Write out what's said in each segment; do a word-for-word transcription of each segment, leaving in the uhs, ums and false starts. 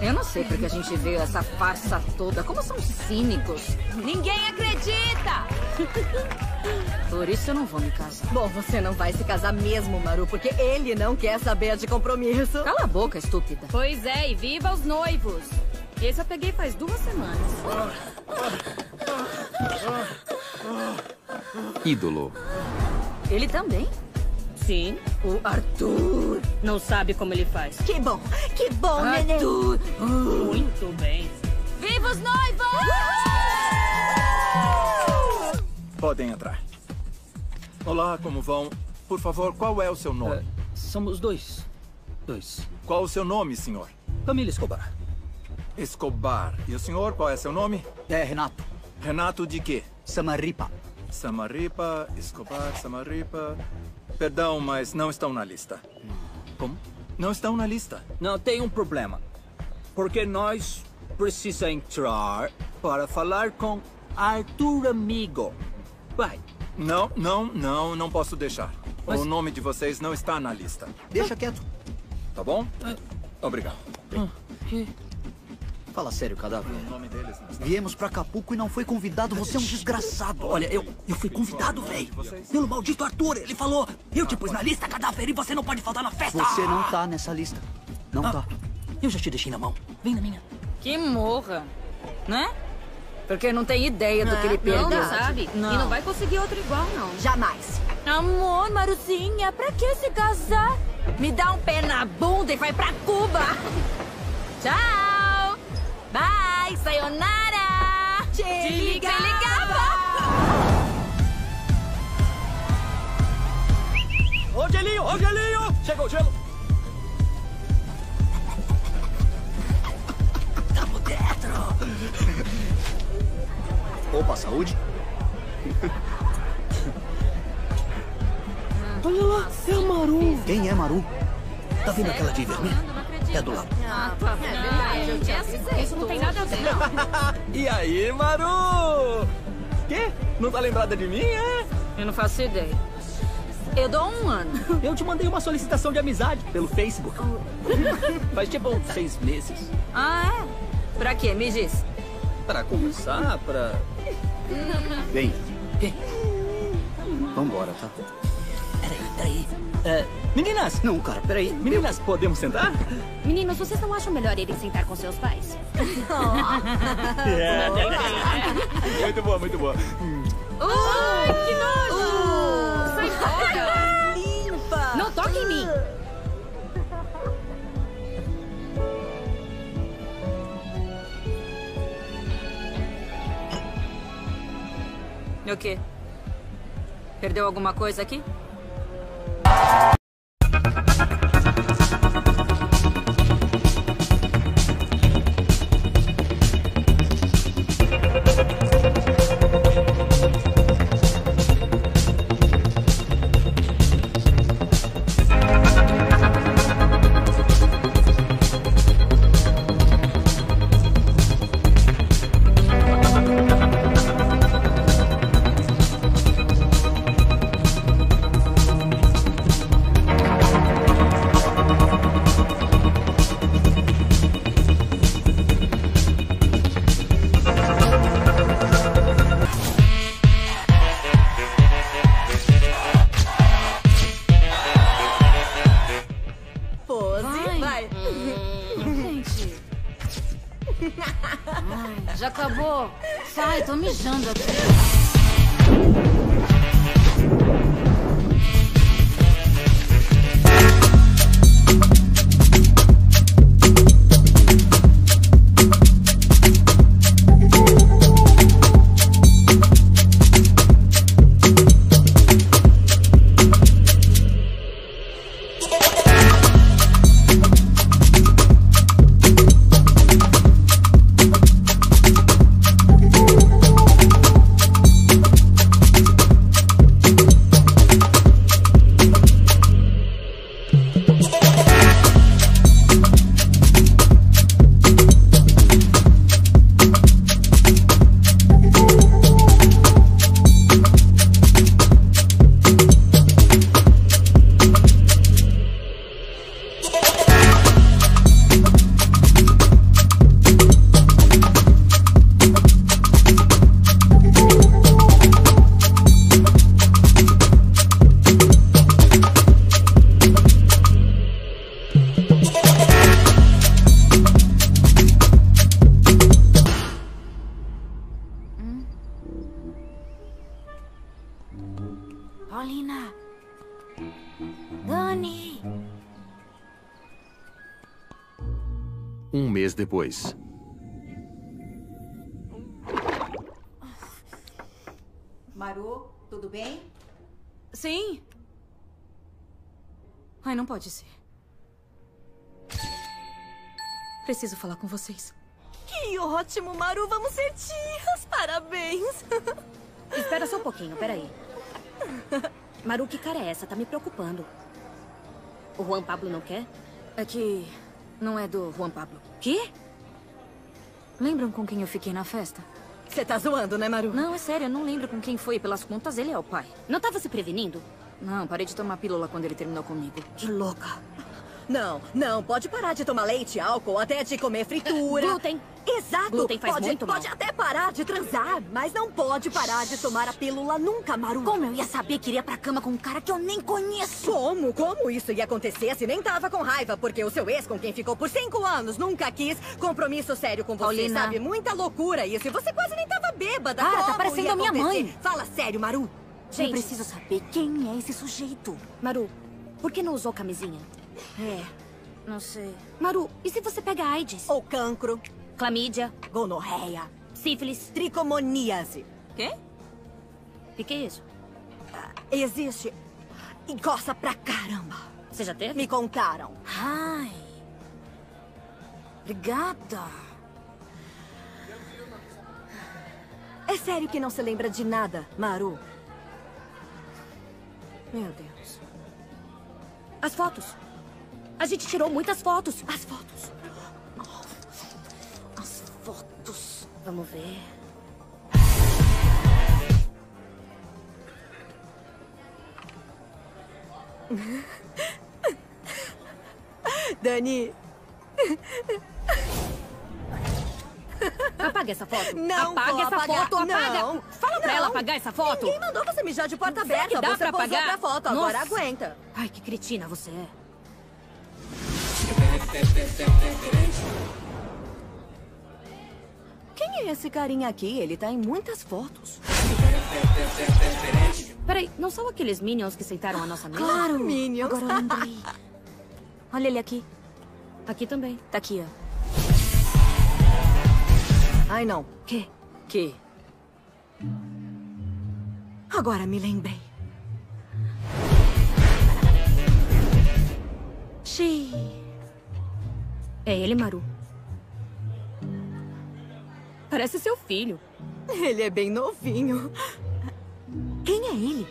Eu não sei porque a gente vê essa farsa toda. Como são cínicos. Ninguém acredita! Por isso eu não vou me casar. Bom, você não vai se casar mesmo, Maru, porque ele não quer saber de compromisso. Cala a boca, estúpida. Pois é, e viva os noivos. Esse eu peguei faz duas semanas. Ídolo. Ele também? Sim. O Arthur. Não sabe como ele faz. Que bom, que bom, neném. Arthur. Muito bem. Viva os noivos! Podem entrar. Olá, como vão? Por favor, qual é o seu nome? Uh, somos dois. Dois. Qual o seu nome, senhor? Camila Escobar. Escobar. E o senhor, qual é seu nome? É, Renato. Renato de quê? Samarripa. Samarripa, Escobar, Samarripa... Perdão, mas não estão na lista. Como? Não estão na lista. Não, tem um problema. Porque nós precisamos entrar para falar com Arthur Amigo. Vai. Não, não, não, não posso deixar. Mas... O nome de vocês não está na lista. Deixa quieto. Tá bom? Obrigado. Ah, que... Fala sério, cadáver. O nome deles não está. Viemos pra Acapulco e não foi convidado. Você é um desgraçado. Olha, eu, eu fui convidado, velho. Pelo maldito Arthur. Ele falou, eu te pus na lista, cadáver, e você não pode faltar na festa. Você não tá nessa lista. Não ah, tá. Eu já te deixei na mão. Vem na minha. Que morra. Né? Porque não tem ideia do que ele perdeu. Não, não sabe. Não. E não vai conseguir outro igual, não. Jamais. Amor, Maruzinha, pra que se casar? Me dá um pé na bunda e vai pra Cuba. Tchau. Bye, sayonara. Te, Te liga, ligava. ligava. Ô, gelinho, ô, gelinho. Chegou o gelo. Tamo dentro. Opa, saúde. Olha lá, é a Maru. Quem é Maru? Tá vendo aquela de vermelho? É do lado. Ah, tá vendo? É verdade, eu tinha avisado. Isso não tem nada a ver, não. E aí, Maru? Quê? Não tá lembrada de mim, é? Eu não faço ideia. Eu dou um ano. Eu te mandei uma solicitação de amizade pelo Facebook. Faz tipo seis meses. Ah, é? Pra quê? Me diz. Pra conversar, pra... Vem. Quê? Vambora, tá? Peraí, peraí. É, meninas! Não, cara, peraí. Meninas, podemos sentar? Meninos, vocês não acham melhor irem sentar com seus pais? É, muito boa, muito boa. Ai, que nojo! Sai fora! Limpa. Não toque em mim! O quê? Perdeu alguma coisa aqui? Já acabou. Sai, tô mijando aqui. Um mês depois. Maru, tudo bem? Sim. Ai, não pode ser. Preciso falar com vocês. Que ótimo, Maru. Vamos ser tias. Parabéns. Espera só um pouquinho, peraí. Maru, que cara é essa? Tá me preocupando. O Juan Pablo não quer? É que não é do Juan Pablo. Quê? Lembram com quem eu fiquei na festa? Você tá zoando, né, Maru? Não, é sério, eu não lembro com quem foi. Pelas contas, ele é o pai. Não tava se prevenindo? Não, parei de tomar pílula quando ele terminou comigo. Que louca. Não, não. Pode parar de tomar leite, álcool, até de comer fritura. Glúten. Exato. Glúten faz pode, muito mal. Pode até parar de transar, mas não pode parar de tomar a pílula nunca, Maru. Como eu ia saber que iria pra cama com um cara que eu nem conheço? Como? Como isso ia acontecer se nem tava com raiva? Porque o seu ex, com quem ficou por cinco anos, nunca quis compromisso sério com você, Paulina. sabe? Muita loucura isso. E você quase nem tava bêbada. Ah, Como tá parecendo ia a minha acontecer? mãe. Fala sério, Maru. Gente, eu preciso saber quem é esse sujeito. Maru, por que não usou camisinha? É, não sei. Maru, e se você pega AIDS? Ou cancro, Clamídia, gonorreia, sífilis. tricomoníase. Quê? O que é isso? Existe. E coça pra caramba. Você já teve? Me contaram. Ai. Obrigada. É sério que não se lembra de nada, Maru? Meu Deus. As fotos. A gente tirou muitas fotos. As fotos. As fotos. Vamos ver. Dani. Apaga essa foto. Não Apaga vou essa apagar, foto. Apaga. não. Fala pra Não. ela apagar essa foto. Ninguém mandou você mijar de porta Será aberta. que dá você pra posou apagar? pra foto, agora Nossa. aguenta. Ai, que cretina você é. Quem é esse carinha aqui? Ele tá em muitas fotos. Peraí, não são aqueles Minions que sentaram à nossa mesa? Claro. Minions. Agora eu lembrei. Olha ele aqui. Aqui também. Tá aqui, ó. Ai, não. Que? Que? Agora me lembrei. Xiii. É ele, Maru. Parece seu filho. Ele é bem novinho. Quem é ele?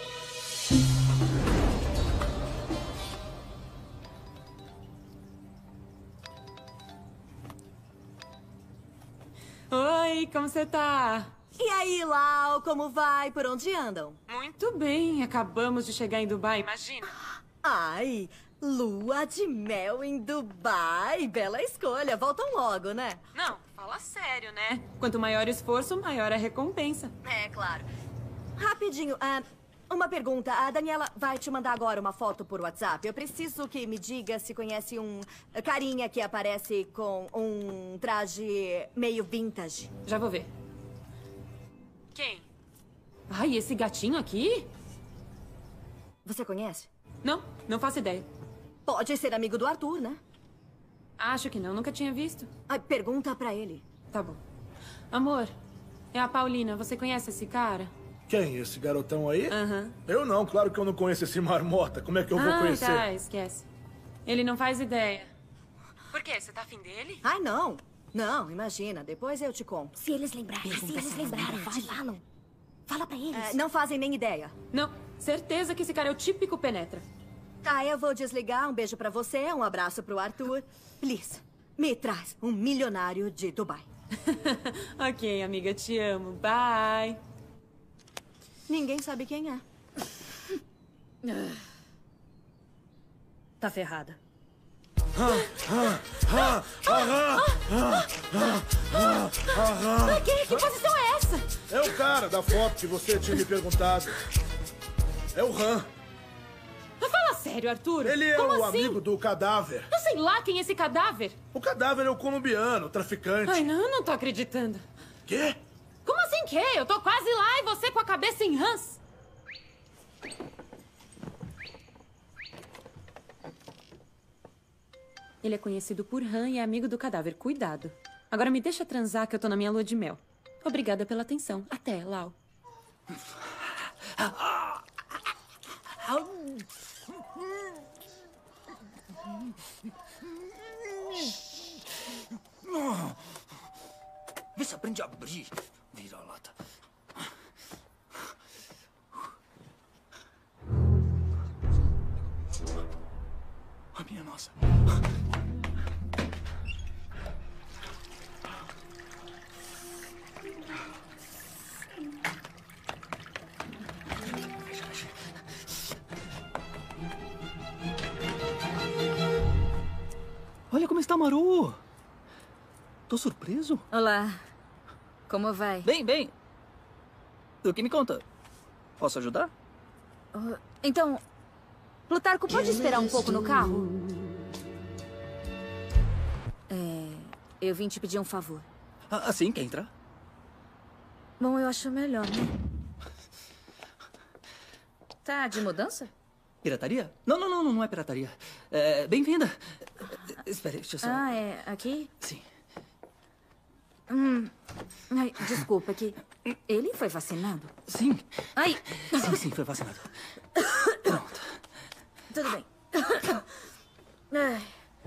Oi, como você tá? E aí, Lau, como vai? Por onde andam? Muito bem, acabamos de chegar em Dubai, imagina. Ai, lua de mel em Dubai. Bela escolha. Voltam logo, né? Não, fala sério, né? Quanto maior o esforço, maior a recompensa. É, claro. Rapidinho, ah, uma pergunta. A Daniela vai te mandar agora uma foto por WhatsApp. Eu preciso que me diga se conhece um carinha que aparece com um traje meio vintage. Já vou ver. Quem? Ai, esse gatinho aqui? Você conhece? Não, não faço ideia. Pode ser amigo do Arthur, né? Acho que não, nunca tinha visto. Ai, pergunta pra ele. Tá bom. Amor, é a Paulina, você conhece esse cara? Quem? Esse garotão aí? Aham. Eu não, claro que eu não conheço esse marmota. Como é que eu vou ah, conhecer? tá, esquece. Ele não faz ideia. Por quê? Você tá afim dele? Ai, não. Não, imagina. Depois eu te conto. Se eles lembrarem, se eles lembrarem, te falam. Fala pra eles. É, não fazem nem ideia. Não, certeza que esse cara é o típico penetra. Tá, eu vou desligar. Um beijo pra você, um abraço pro Arthur. Please, me traz um milionário de Dubai. Ok, amiga, te amo. Bye. Ninguém sabe quem é. Tá ferrada. Pra quê? Que posição é essa? É o cara da foto que você tinha me perguntado. É o Han. Fala sério, Arthur. Ele é Como o assim? amigo do cadáver. Eu sei lá quem é esse cadáver. O cadáver é o colombiano, o traficante. Ai, não, eu não tô acreditando. Quê? Como assim quê? Eu tô quase lá e você com a cabeça em rãs. Ele é conhecido por Han e é amigo do cadáver. Cuidado. Agora me deixa transar que eu tô na minha lua de mel. Obrigada pela atenção. Até, Lau. Vê se aprende a abrir. Vira-lata. A minha nossa. Olha como está Maru. Tô surpreso. Olá. Como vai? Bem, bem. O que me conta? Posso ajudar? Uh, então, Plutarco, pode esperar um pouco no carro? É, eu vim te pedir um favor. Ah, sim, quer entrar? Bom, eu acho melhor, né? Tá de mudança? Pirataria? Não, não, não, não é pirataria. É, bem-vinda. Espere, deixa eu só... Ah, é aqui? Sim. Hum. Ai, desculpa, que ele foi vacinado? Sim. Ai. Sim, sim, foi vacinado. Pronto. Tudo bem. Ai.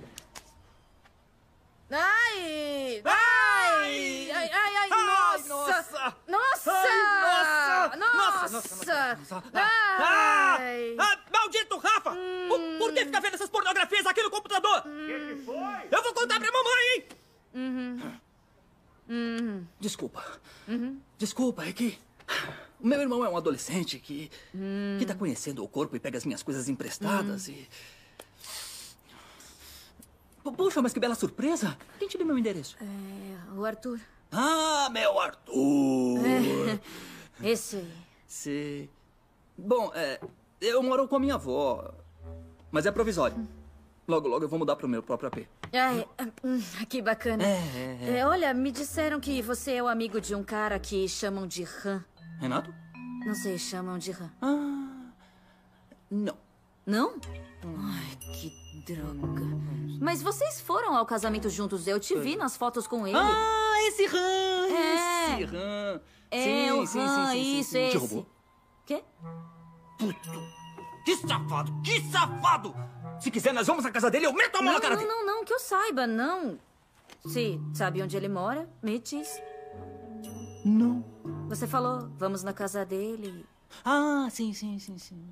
Ai! Ai! Ai, ai, ai, nossa! Nossa! Nossa! Nossa! Nossa! Ai! Ah! Maldito Rafa! Por, por que fica vendo essas pornografias aqui no computador? O que, que foi? Eu vou contar pra mamãe, hein? Uhum. Uhum. Desculpa. Uhum. Desculpa, é que... O meu irmão é um adolescente que... Hum. Que tá conhecendo o corpo e pega as minhas coisas emprestadas Hum. e... Puxa, mas que bela surpresa. Quem te deu meu endereço? É, o Arthur. Ah, meu Arthur! É, esse aí. Sim. Bom, é, eu moro com a minha avó, mas é provisório. Logo, logo eu vou mudar pro meu próprio A P. Ai, hum, que bacana. É, é, é. É, olha, me disseram que você é o amigo de um cara que chamam de Han. Renato? Não sei, chamam de Han. Ah, não. Não? Ai, que droga. Mas vocês foram ao casamento juntos. Eu te vi nas fotos com ele. Ah, esse Han! É. Esse Han! É, sim, o sim, Han, sim, sim, isso, sim. esse. Te roubou? Quê? Puto! Que safado! Que safado! Se quiser, nós vamos na casa dele, eu meto a mão Não, na cara não, dele! não, não, que eu saiba, não. Se sabe onde ele mora, me diz. Não. Você falou, vamos na casa dele. Ah, sim, sim, sim, sim.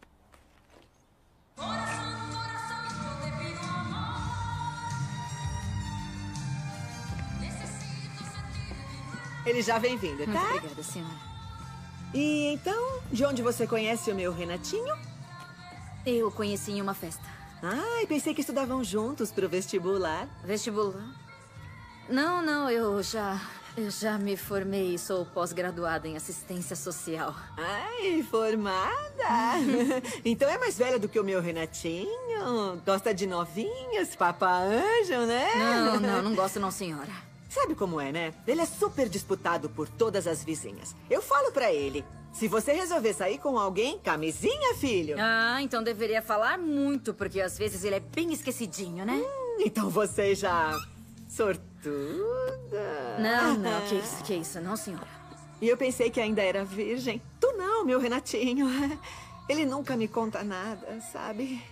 Ele já vem vindo, tá? Muito obrigada, senhora. E então, de onde você conhece o meu Renatinho? Eu o conheci em uma festa. Ai, pensei que estudavam juntos pro vestibular. Vestibular? Não, não, eu já... Eu já me formei e sou pós-graduada em assistência social. Ai, formada! Então é mais velha do que o meu Renatinho? Gosta de novinhas, papa-anjo, né? Não, não, não gosto não, senhora. Sabe como é, né? Ele é super disputado por todas as vizinhas. Eu falo pra ele, se você resolver sair com alguém, camisinha, filho. Ah, então deveria falar muito, porque às vezes ele é bem esquecidinho, né? Hum, então você já... sortuda. Não, não, que isso, que isso, não, senhora. E eu pensei que ainda era virgem. Tu não, meu Renatinho. Ele nunca me conta nada, sabe?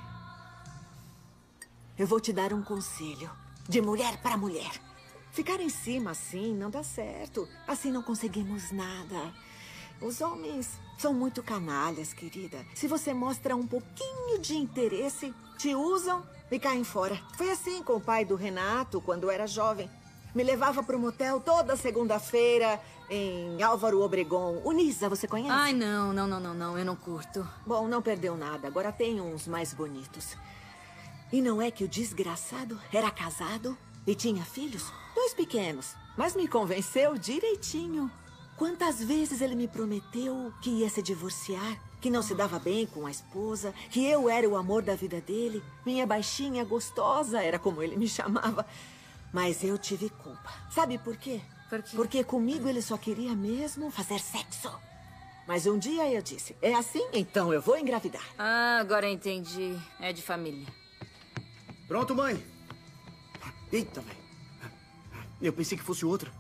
Eu vou te dar um conselho. De mulher para mulher. Ficar em cima assim não dá certo. Assim não conseguimos nada. Os homens são muito canalhas, querida. Se você mostra um pouquinho de interesse, te usam e caem fora. Foi assim com o pai do Renato quando era jovem. Me levava pro motel toda segunda-feira em Álvaro Obregón. Unisa, você conhece? Ai, não, não, não, não, não, eu não curto. Bom, não perdeu nada. Agora tem uns mais bonitos. E não é que o desgraçado era casado e tinha filhos? Dois pequenos. Mas me convenceu direitinho. Quantas vezes ele me prometeu que ia se divorciar, que não se dava bem com a esposa, que eu era o amor da vida dele, minha baixinha gostosa, era como ele me chamava. Mas eu tive culpa. Sabe por quê? Por quê? Porque comigo ele só queria mesmo fazer sexo. Mas um dia eu disse, é assim? Então eu vou engravidar. Ah, agora entendi. É de família. Pronto, mãe. Eita, velho. Eu pensei que fosse outra.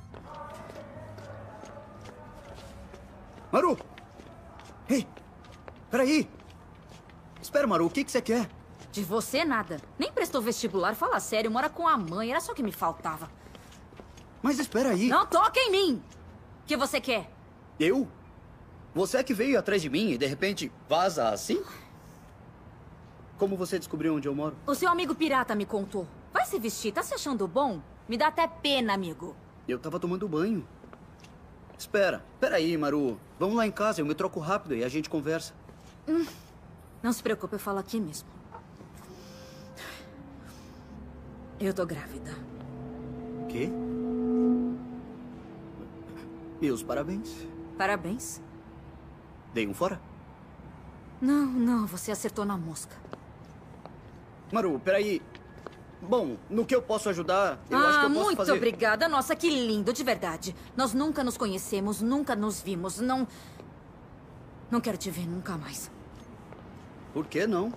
Maru! Ei! Peraí! Espera, Maru, o que que você quer? De você, nada. Nem prestou vestibular, fala sério, mora com a mãe, era só o que me faltava. Mas espera aí. Não toca em mim! O que você quer? Eu? Você é que veio atrás de mim e de repente vaza assim? Como você descobriu onde eu moro? O seu amigo pirata me contou. Vai se vestir, tá se achando bom? Me dá até pena, amigo. Eu tava tomando banho. Espera, peraí, Maru. Vamos lá em casa, eu me troco rápido e a gente conversa. Hum, não se preocupe, eu falo aqui mesmo. Eu tô grávida. Quê? Meus parabéns. Parabéns. Dei um fora? Não, não, você acertou na mosca. Maru, peraí. Bom, no que eu posso ajudar, eu ah, acho que eu posso muito fazer... obrigada. Nossa, que lindo, de verdade. Nós nunca nos conhecemos, nunca nos vimos, não... Não quero te ver nunca mais. Por que não?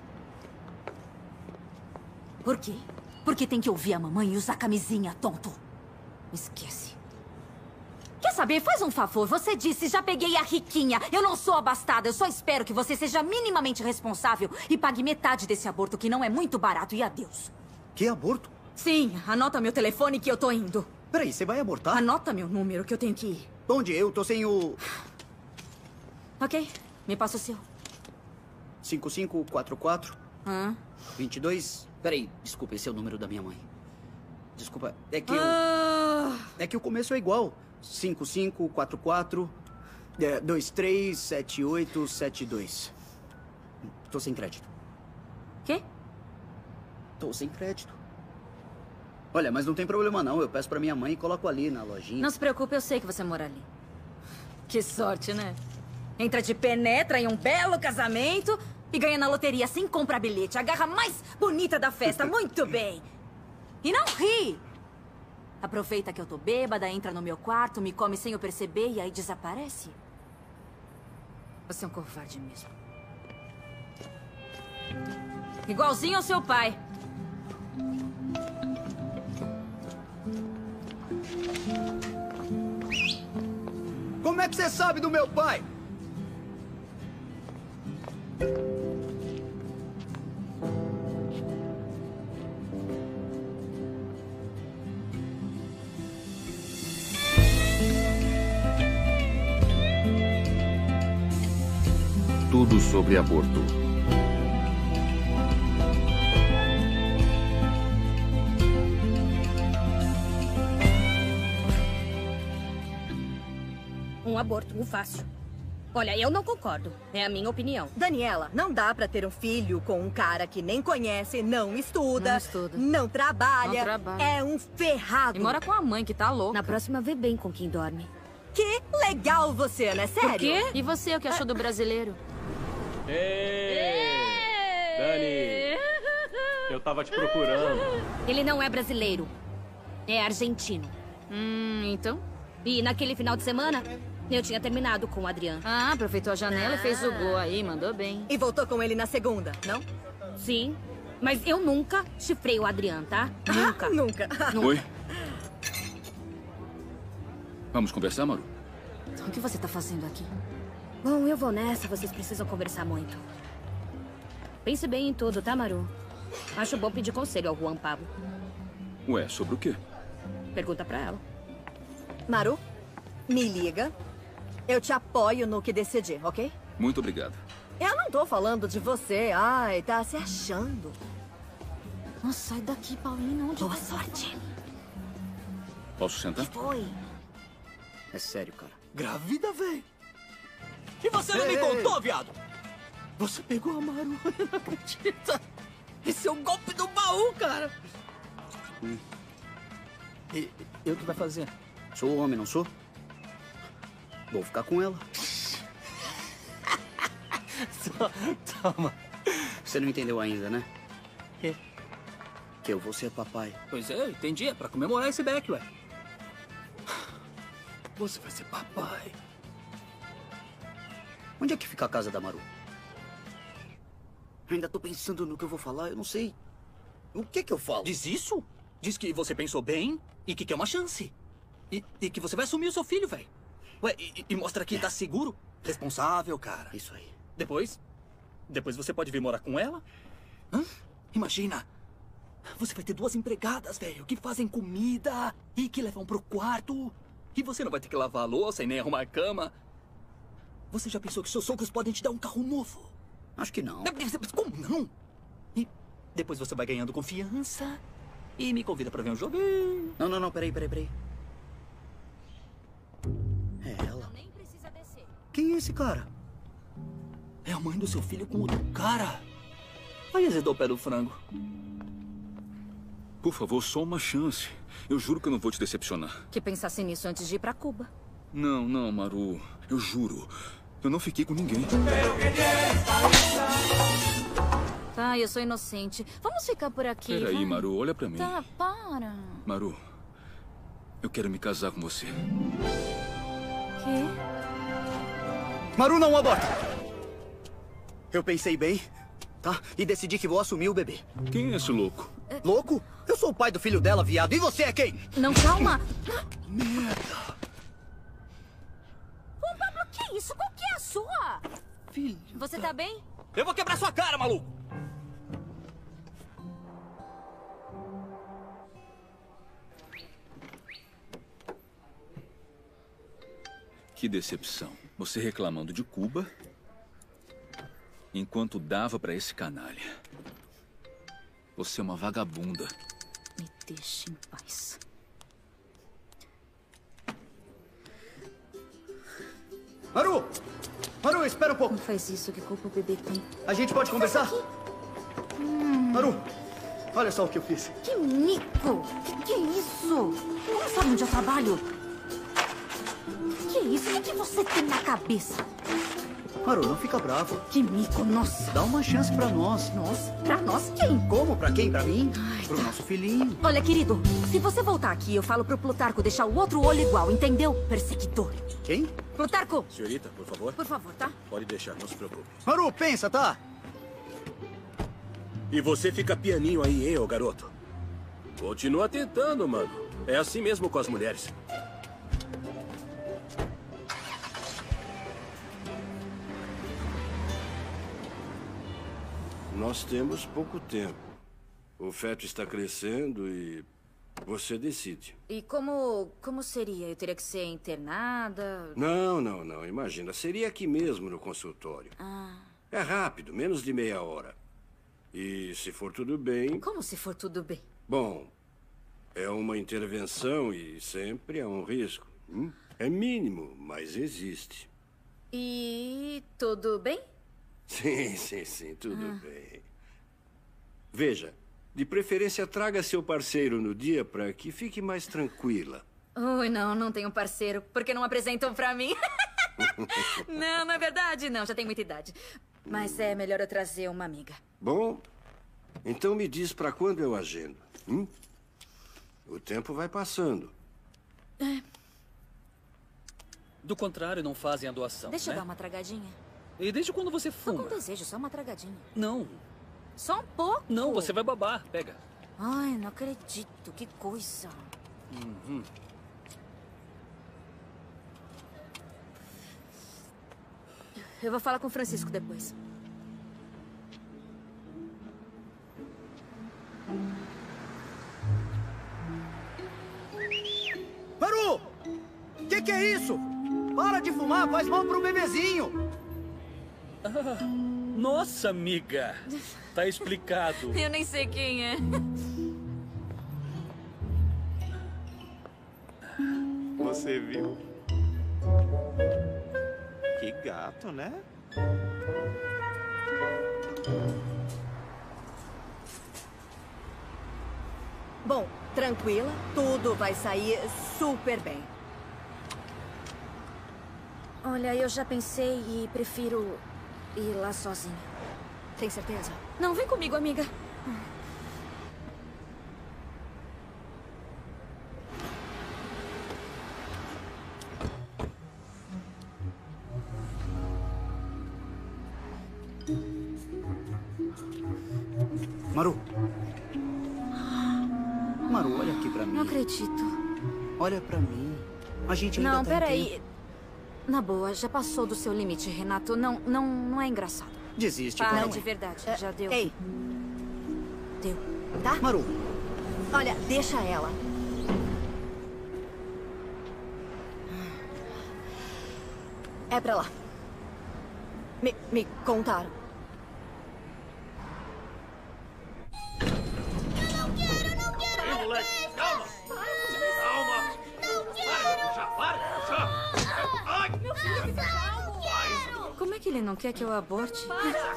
Por quê? Porque tem que ouvir a mamãe e usar camisinha, tonto. Esquece. Quer saber? Faz um favor. Você disse, já peguei a riquinha. Eu não sou abastada. Eu só espero que você seja minimamente responsável e pague metade desse aborto, que não é muito barato. E adeus. Que aborto? Sim, anota meu telefone que eu tô indo. Peraí, você vai abortar? Anota meu número que eu tenho que ir. Onde? Eu tô sem o... Ok, me passa o seu. cinco cinco quatro quatro... Hã? vinte e dois... Peraí, desculpa, esse é o número da minha mãe. Desculpa, é que ah. eu... É que o começo é igual. cinco cinco quatro quatro... dois três sete oito sete dois. Tô sem crédito. Quê? Tô sem crédito. Olha, mas não tem problema não. Eu peço pra minha mãe e coloco ali na lojinha. Não se preocupe, eu sei que você mora ali. Que sorte, né? Entra de penetra em um belo casamento e ganha na loteria sem comprar bilhete. A garra mais bonita da festa. Muito bem. E não ri. Aproveita que eu tô bêbada, entra no meu quarto, me come sem eu perceber e aí desaparece. Você é um covarde mesmo. Igualzinho ao seu pai. Como é que você sabe do meu pai? Tudo sobre aborto. Um aborto, um fácil. Olha, eu não concordo. É a minha opinião. Daniela, não dá pra ter um filho com um cara que nem conhece, não estuda, Não estuda. não trabalha. Não trabalha. É um ferrado. E mora com a mãe, que tá louca. Na próxima, vê bem com quem dorme. Que legal você, né? Sério? Por quê? E você, o que achou do brasileiro? Ei! Dani! Eu tava te procurando. Ele não é brasileiro. É argentino. Hum, então? E naquele final de semana, eu tinha terminado com o Adriano. Ah, aproveitou a janela ah. e fez o gol aí, mandou bem. E voltou com ele na segunda, não? Sim, mas eu nunca chifrei o Adriano, tá? Nunca. nunca. Oi? Vamos conversar, Maru? O que você tá fazendo aqui? Bom, eu vou nessa, vocês precisam conversar muito. Pense bem em tudo, tá, Maru? Acho bom pedir conselho ao Juan Pablo. Ué, sobre o quê? Pergunta pra ela. Maru, me liga. Eu te apoio no que decidir, ok? Muito obrigado. Eu não tô falando de você. Ai, tá se achando. Nossa, sai daqui, Paulina. Onde Boa sorte. Posso sentar? Que foi? É sério, cara. Grávida, velho. E você não me contou, viado? Você pegou a Maru, eu não acredito. Esse é o golpe do baú, cara. Hum. E, e o que vai fazer? Sou homem, não sou? Vou ficar com ela. Toma. Você não entendeu ainda, né? Quê? Que eu vou ser papai. Pois é, eu entendi. É pra comemorar esse beck, ué. Você vai ser papai. Onde é que fica a casa da Maru? Ainda tô pensando no que eu vou falar, eu não sei. O que que eu falo? Diz isso? Diz que você pensou bem e que quer uma chance. E, e que você vai assumir o seu filho, velho. Ué, e, e mostra que tá seguro, responsável, cara. Isso aí. Depois, depois você pode vir morar com ela. Hã? Imagina, você vai ter duas empregadas, velho, que fazem comida e que levam pro quarto. E você não vai ter que lavar a louça e nem arrumar a cama. Você já pensou que seus sogros podem te dar um carro novo? Acho que não. Como não? E depois você vai ganhando confiança e me convida pra ver um joguinho. Não, não, não, peraí, peraí, peraí. É ela. Nem precisa descer. Quem é esse cara? É a mãe do seu filho com outro cara. Aí azedou o pé do frango. Por favor, só uma chance. Eu juro que eu não vou te decepcionar. Que pensasse nisso antes de ir pra Cuba. Não, não, Maru. Eu juro. Eu não fiquei com ninguém. Tá, eu sou inocente. Vamos ficar por aqui. Peraí, vai. Maru, olha pra mim. Tá, para. Maru, eu quero me casar com você. Quê? Maru, não aborta! Eu pensei bem, tá? E decidi que vou assumir o bebê. Quem é esse louco? Louco? Eu sou o pai do filho dela, viado. E você é quem? Não, calma. Merda. Ô, Pablo, que isso? Qual que é a sua? Filho. Você tá bem? Eu vou quebrar sua cara, maluco! Que decepção. Você reclamando de Cuba, enquanto dava pra esse canalha. Você é uma vagabunda. Me deixe em paz. Maru! Maru, espera um pouco. Não faz isso, que culpa o bebê tem? A gente pode conversar? Hum. Maru, olha só o que eu fiz. Que mico! Que que é isso? Não sabe onde eu trabalho? Que isso? O que você tem na cabeça? Maru, não fica bravo. Que mico, nossa. Dá uma chance pra nós. Nós? Pra nós quem? Como? Pra quem? Pra mim? Ai, Pro tá. nosso filhinho. Olha, querido, se você voltar aqui, eu falo pro Plutarco deixar o outro olho igual, entendeu? Perseguidor. Quem? Plutarco! Senhorita, por favor. Por favor, tá? Pode deixar, não se preocupe. Maru, pensa, tá? E você fica pianinho aí, hein, ô garoto? Continua tentando, mano. É assim mesmo com as mulheres. Nós temos pouco tempo. O feto está crescendo e você decide. E como, como seria? Eu teria que ser internada? Não, não, não. Imagina, seria aqui mesmo no consultório. Ah. É rápido, menos de meia hora. E se for tudo bem... Como se for tudo bem? Bom, é uma intervenção e sempre é um risco. Hum? É mínimo, mas existe. E tudo bem? Sim, sim, sim, tudo Ah. bem. Veja, de preferência traga seu parceiro no dia para que fique mais tranquila. Ui, não, não tenho parceiro. Porque não apresentam pra mim? Não, não é verdade, não. Já tem muita idade. Mas é melhor eu trazer uma amiga. Bom, então me diz para quando eu agendo. Hum? O tempo vai passando. É. Do contrário, não fazem a doação, Deixa eu né? dar uma tragadinha. E desde quando você Tô fuma? com desejo, só uma tragadinha. Não. Só um pouco. Não, você vai babar. Pega. Ai, não acredito. Que coisa. Uhum. Eu vou falar com o Francisco depois. Maru! Que que é isso? Para de fumar, faz mal pro bebezinho. Ah, nossa, amiga. Tá explicado. Eu nem sei quem é. Você viu? Que gato, né? Bom, tranquila, tudo vai sair super bem. Olha, eu já pensei e prefiro ir lá sozinha. Tem certeza? Não, vem comigo, amiga. Maru, Maru, olha aqui pra mim. Não acredito. Olha pra mim. A gente ainda Não, tá em peraí. tempo. Na boa, já passou do seu limite, Renato. Não, não, não é engraçado. Desiste, Para, vai. de verdade. Já deu. Ei. Deu. Tá? Maru. Olha, deixa ela. É pra lá. Me, me contaram. Ei, moleque, calma! Calma! Para de puxar, para de puxar! Ai, meu filho! Como é que ele não quer que eu aborte?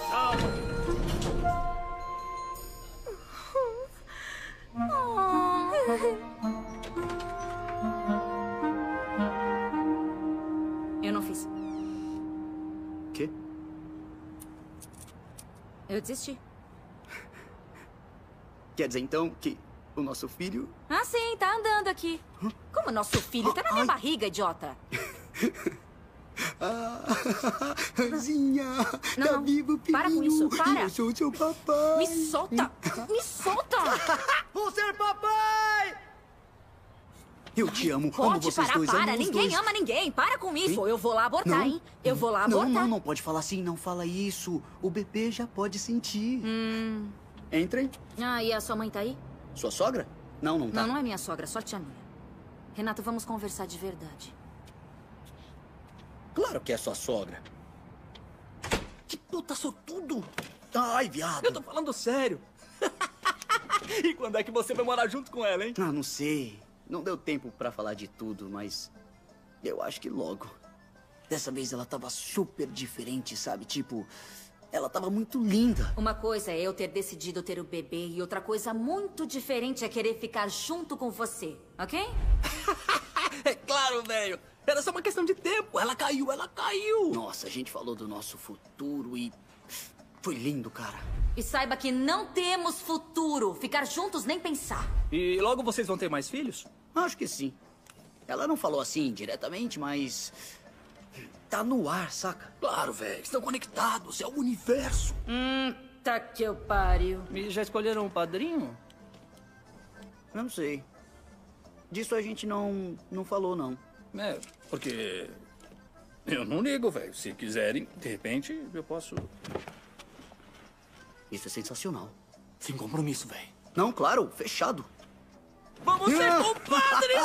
Eu não fiz. Quê? Eu desisti. Quer dizer, então, que o nosso filho... Ah, sim, tá andando aqui. Como nosso filho? Tá na minha barriga, idiota. Ah, Ranzinha, Não, tá não. vivo, filhinho. Para com isso, para. Eu sou seu papai. Me solta. Me solta. Vou ser papai! Eu te amo, amo Pode vocês parar, dois, para. amo os Ninguém dois. ama ninguém. Para com isso. Hein? Eu vou lá abortar, Não. hein? Eu vou lá Não, abortar. não, não pode falar assim, não fala isso. O bebê já pode sentir. Hum. Entrem. Ah, e a sua mãe tá aí? Sua sogra? Não, não tá. Não, não é minha sogra, só tia minha. Renato, vamos conversar de verdade. Claro que é sua sogra. Que puta sortudo! Ai, viado. Eu tô falando sério. E quando é que você vai morar junto com ela, hein? Ah, não sei. Não deu tempo pra falar de tudo, mas eu acho que logo. Dessa vez ela tava super diferente, sabe? Tipo, ela tava muito linda. Uma coisa é eu ter decidido ter o bebê e outra coisa muito diferente é querer ficar junto com você, ok? É claro, velho. Era só uma questão de tempo. Ela caiu, ela caiu. Nossa, a gente falou do nosso futuro e foi lindo, cara. E saiba que não temos futuro. Ficar juntos nem pensar. E logo vocês vão ter mais filhos? Acho que sim. Ela não falou assim diretamente, mas tá no ar, saca? Claro, velho. Estão conectados. É o universo. Hum, tá que eu pariu. E já escolheram um padrinho? Não sei. Disso a gente não, não falou, não. É, porque eu não ligo, velho. Se quiserem, de repente, eu posso... Isso é sensacional. Sem compromisso, velho. Não, claro, fechado. Vamos ser compadres!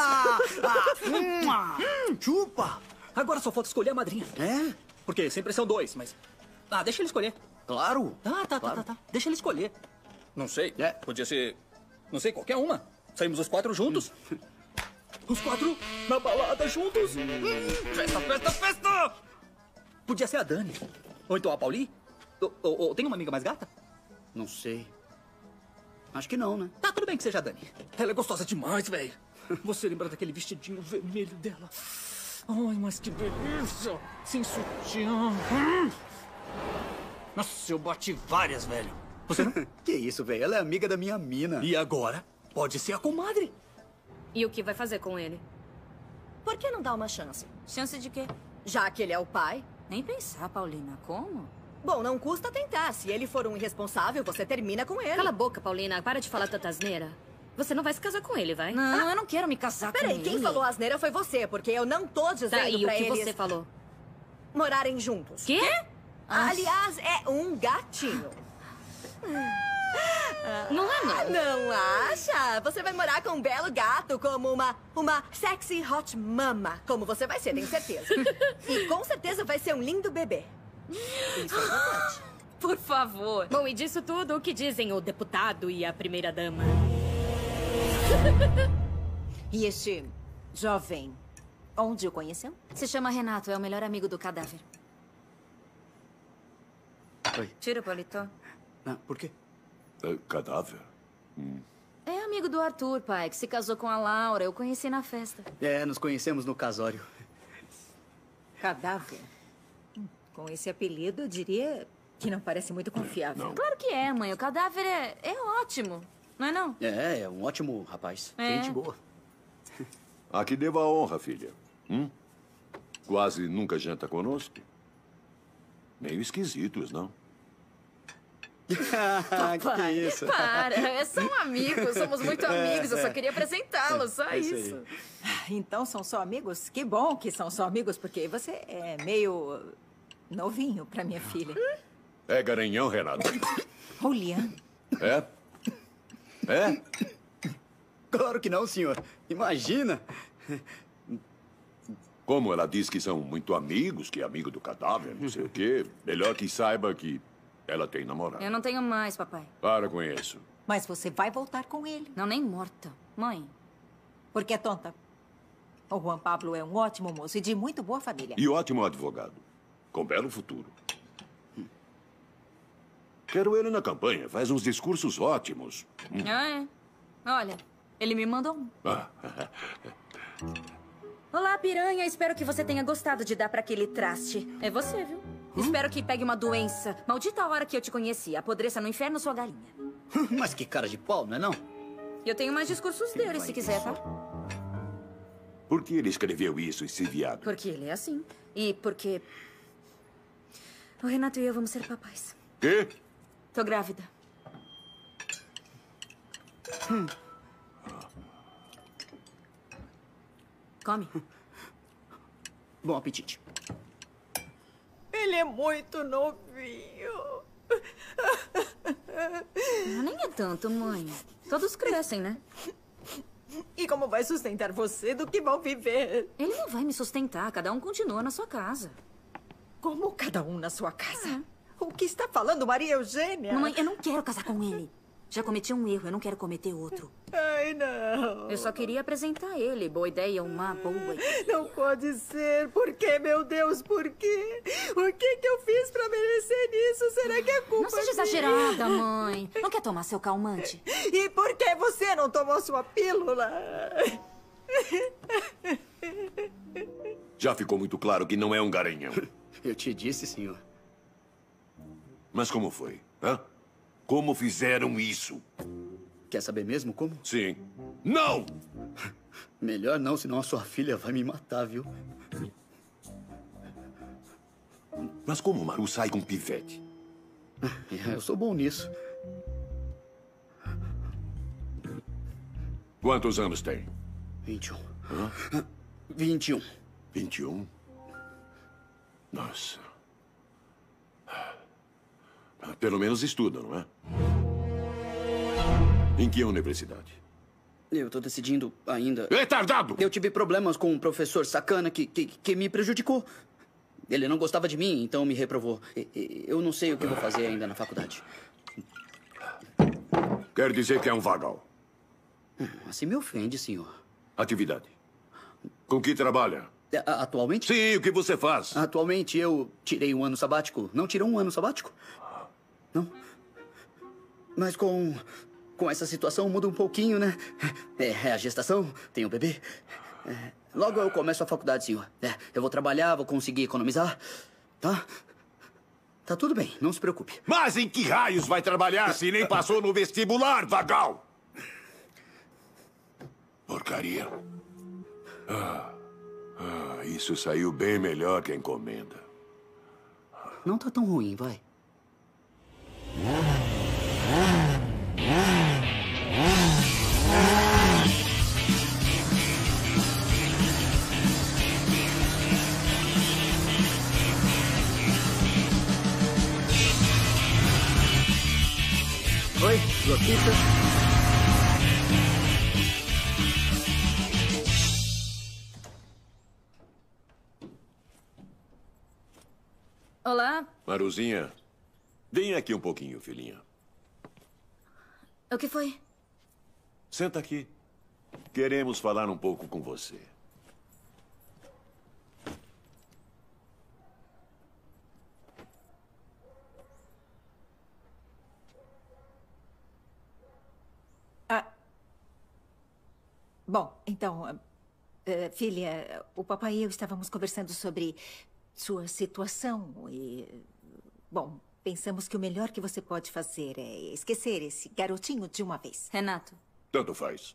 Ah, chupa! Agora só falta escolher a madrinha. É? Porque sempre são dois, mas... Ah, deixa ele escolher. Claro. Ah, tá, claro. tá, tá, tá. Deixa ele escolher. Não sei. É. Podia ser... Não sei, qualquer uma. Saímos os quatro juntos. Os quatro na balada juntos. Hum, festa, festa, festa! Podia ser a Dani. Ou então a Pauli. Ou, ou, ou tem uma amiga mais gata? Não sei. Acho que não, né? Tá, tudo bem que seja a Dani. Ela é gostosa demais, velho. Você lembra daquele vestidinho vermelho dela? Ai, mas que delícia! Sem sutiã. Hum. Nossa, eu bati várias, velho. Você não? Que isso, velho? Ela é amiga da minha mina. E agora? Pode ser a comadre. E o que vai fazer com ele? Por que não dá uma chance? Chance de quê? Já que ele é o pai. Nem pensar, Paulina. Como? Bom, não custa tentar. Se ele for um irresponsável, você termina com ele. Cala a boca, Paulina. Para de falar tanta asneira. Você não vai se casar com ele, vai? Não, eu não quero me casar Peraí, com ele. quem falou asneira foi você, porque eu não tô dizendo Tá, e o pra que eles você falou? morarem juntos. Quê? Aliás, é um gatinho. Não é, não. Não acha? Você vai morar com um belo gato como uma, uma sexy hot mama. Como você vai ser, tenho certeza. E com certeza vai ser um lindo bebê. Isso é importante. Por favor. Bom, e disso tudo, o que dizem o deputado e a primeira-dama? E este jovem, onde o conheceu? Se chama Renato, é o melhor amigo do cadáver. Oi. Tira o paletó. Ah, por quê? É, cadáver? Hum. É amigo do Arthur, pai, que se casou com a Laura. Eu conheci na festa. É, nos conhecemos no casório. Cadáver? Hum, Com esse apelido, eu diria que não parece muito confiável. Não. Claro que é, mãe. O cadáver é, é ótimo. Não é, não? É, é um ótimo rapaz. É. Gente boa. A que deva a honra, filha. Hum? Quase nunca janta conosco? Meio esquisitos, não? Papai, que isso? para, são amigos, somos muito amigos. Eu só queria apresentá-los, só É isso isso. Então são só amigos? Que bom que são só amigos, porque você é meio novinho pra minha filha. É garanhão, Renato? Julian. É? É? Claro que não, senhor. Imagina. Como ela diz que são muito amigos, que é amigo do cadáver, não sei o quê, melhor que saiba que ela tem namorado. Eu não tenho mais, papai. Para com isso. Mas você vai voltar com ele. Não, nem morta. Mãe. Porque é tonta. O Juan Pablo é um ótimo moço e de muito boa família. E ótimo advogado. Com belo futuro. Quero ele na campanha. Faz uns discursos ótimos. Ah, é? Olha, ele me mandou um. Ah. Olá, piranha. Espero que você tenha gostado de dar pra aquele traste. É você, viu? Hum? Espero que pegue uma doença. Maldita hora que eu te conheci. Apodreça no inferno sua galinha. Mas que cara de pau, não é não? Eu tenho mais discursos dele, se quiser, tá? Por que ele escreveu isso, esse viado? Porque ele é assim. E porque... O Renato e eu vamos ser papais. Quê? Tô grávida. Hum. Come. Bom apetite. Ele é muito novinho. Ah, nem é tanto, mãe. Todos crescem, né? E como vai sustentar você? Do que vão viver? Ele não vai me sustentar. Cada um continua na sua casa. Como cada um na sua casa? Ah. O que está falando, Maria Eugênia? Mamãe, eu não quero casar com ele. Já cometi um erro, eu não quero cometer outro. Ai, não. Eu só queria apresentar ele. Boa ideia, uma boa ideia. Não pode ser. Por quê, meu Deus, por quê? O que que eu fiz pra merecer isso? Será que é culpa Não seja exagerada, mãe. Não quer tomar seu calmante? E por que você não tomou sua pílula? Já ficou muito claro que não é um garanhão. Eu te disse, senhor. Mas como foi? Hã? Como fizeram isso? Quer saber mesmo como? Sim. Não! Melhor não, senão a sua filha vai me matar, viu? Mas como o Maru sai com pivete? Eu sou bom nisso. Quantos anos tem? vinte e um. Hã? vinte e um. vinte e um? Nossa. Pelo menos estuda, não é? Em que universidade? Eu tô decidindo ainda. Retardado! Eu tive problemas com um professor sacana que, que, que me prejudicou. Ele não gostava de mim, então me reprovou. Eu não sei o que vou fazer ainda na faculdade. Quer dizer que é um vagal? Assim me ofende, senhor. Atividade. Com que trabalha? Atualmente? Sim, o que você faz? Atualmente eu tirei um ano sabático. Não tirou um ano sabático? Não. Mas com, com essa situação muda um pouquinho, né? É, é a gestação, tem o bebê. É, logo eu começo a faculdade, senhor. É, eu vou trabalhar, vou conseguir economizar. Tá? Tá tudo bem, não se preocupe. Mas em que raios vai trabalhar se nem passou no vestibular, vagal? Porcaria. Ah, ah, isso saiu bem melhor que a encomenda. Não tá tão ruim, vai. Oi, notícias? Olá. Maruzinha, vem aqui um pouquinho, filhinha. O que foi? Senta aqui. Queremos falar um pouco com você. Ah. Bom, então, uh, uh, filha, o papai e eu estávamos conversando sobre sua situação e, bom, pensamos que o melhor que você pode fazer é esquecer esse garotinho de uma vez. Renato. Tanto faz.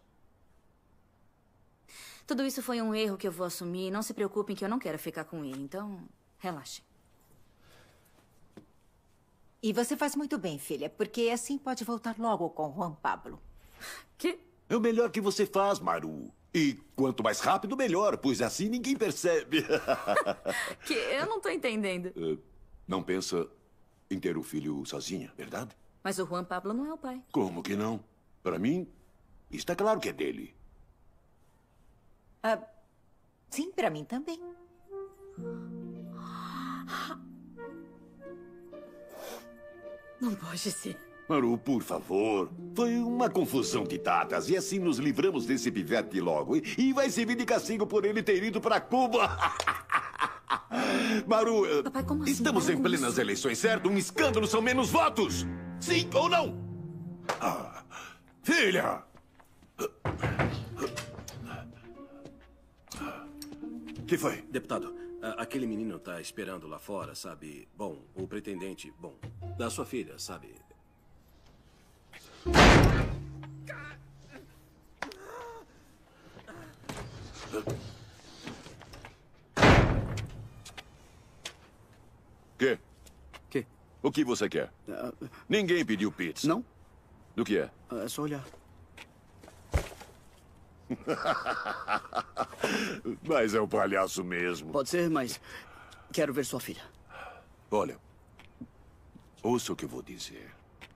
Tudo isso foi um erro que eu vou assumir. Não se preocupem que eu não quero ficar com ele. Então, relaxe. E você faz muito bem, filha, porque assim pode voltar logo com Juan Pablo. Que? É o melhor que você faz, Maru. E quanto mais rápido, melhor, pois assim ninguém percebe. Que? Eu não tô entendendo. Uh, não pensa em ter o filho sozinha, verdade? Mas o Juan Pablo não é o pai. Como que não? Para mim, está claro que é dele. Ah, sim, para mim também. Não pode ser. Maru, por favor. Foi uma confusão de datas e assim nos livramos desse pivete logo. E, e vai servir de castigo por ele ter ido para Cuba. Maru, Papai, como assim? estamos Para em com plenas isso. eleições, certo? Um escândalo são menos votos. Sim ou não? Ah, filha! Que foi? Deputado, a- aquele menino tá esperando lá fora, sabe? Bom, o pretendente, bom, da sua filha, sabe? Quê? Que? O que você quer? Uh, Ninguém pediu pizza. Não? Do que é? Uh, é só olhar. Mas é um palhaço mesmo. Pode ser, mas quero ver sua filha. Olha, ouça o que eu vou dizer.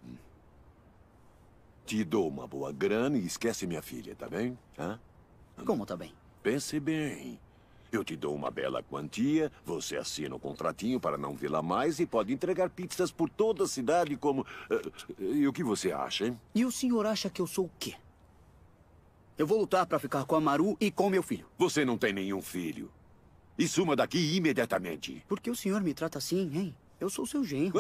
Te dou uma boa grana e esquece minha filha, tá bem? Hã? Como tá bem? Pense bem. Eu te dou uma bela quantia, você assina um contratinho para não vê-la mais e pode entregar pizzas por toda a cidade como... Uh, e o que você acha, hein? E o senhor acha que eu sou o quê? Eu vou lutar para ficar com a Maru e com meu filho. Você não tem nenhum filho. E suma daqui imediatamente. Por que o senhor me trata assim, hein? Eu sou seu genro.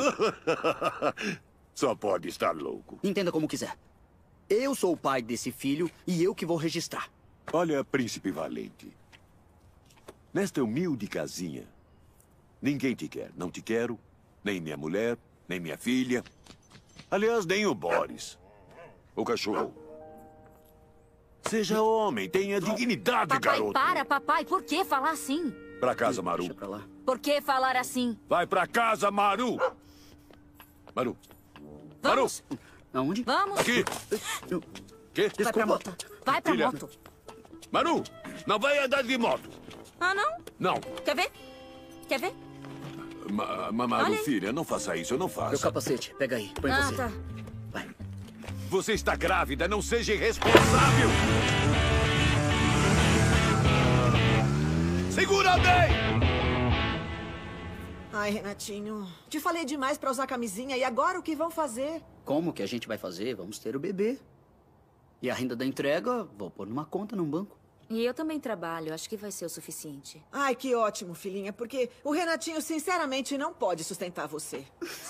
Só pode estar louco. Entenda como quiser. Eu sou o pai desse filho e eu que vou registrar. Olha, príncipe valente. Nesta humilde casinha, ninguém te quer. Não te quero, nem minha mulher, nem minha filha. Aliás, nem o Boris. O cachorro. Seja homem, tenha dignidade, Papai, garoto. para, papai. Por que falar assim? Pra casa, Maru. Deixa pra lá. Por que falar assim? Vai pra casa, Maru. Maru. Vamos. Maru. Aonde? Vamos. Aqui. Que? Vai pra moto. Vai pra Filha. moto. Maru, não vai andar de moto. Ah, não? Não. Quer ver? Quer ver? Ma, ma, Maru, Olha aí. filha, não faça isso, eu não faço. Meu capacete, pega aí. Põe Ah, você. tá. Você está grávida, não seja irresponsável. Segura bem! Ai, Renatinho, te falei demais pra usar camisinha e agora o que vão fazer? Como que a gente vai fazer? Vamos ter o bebê. E a renda da entrega, vou pôr numa conta num banco. E eu também trabalho. Acho que vai ser o suficiente. Ai, que ótimo, filhinha, porque o Renatinho sinceramente não pode sustentar você.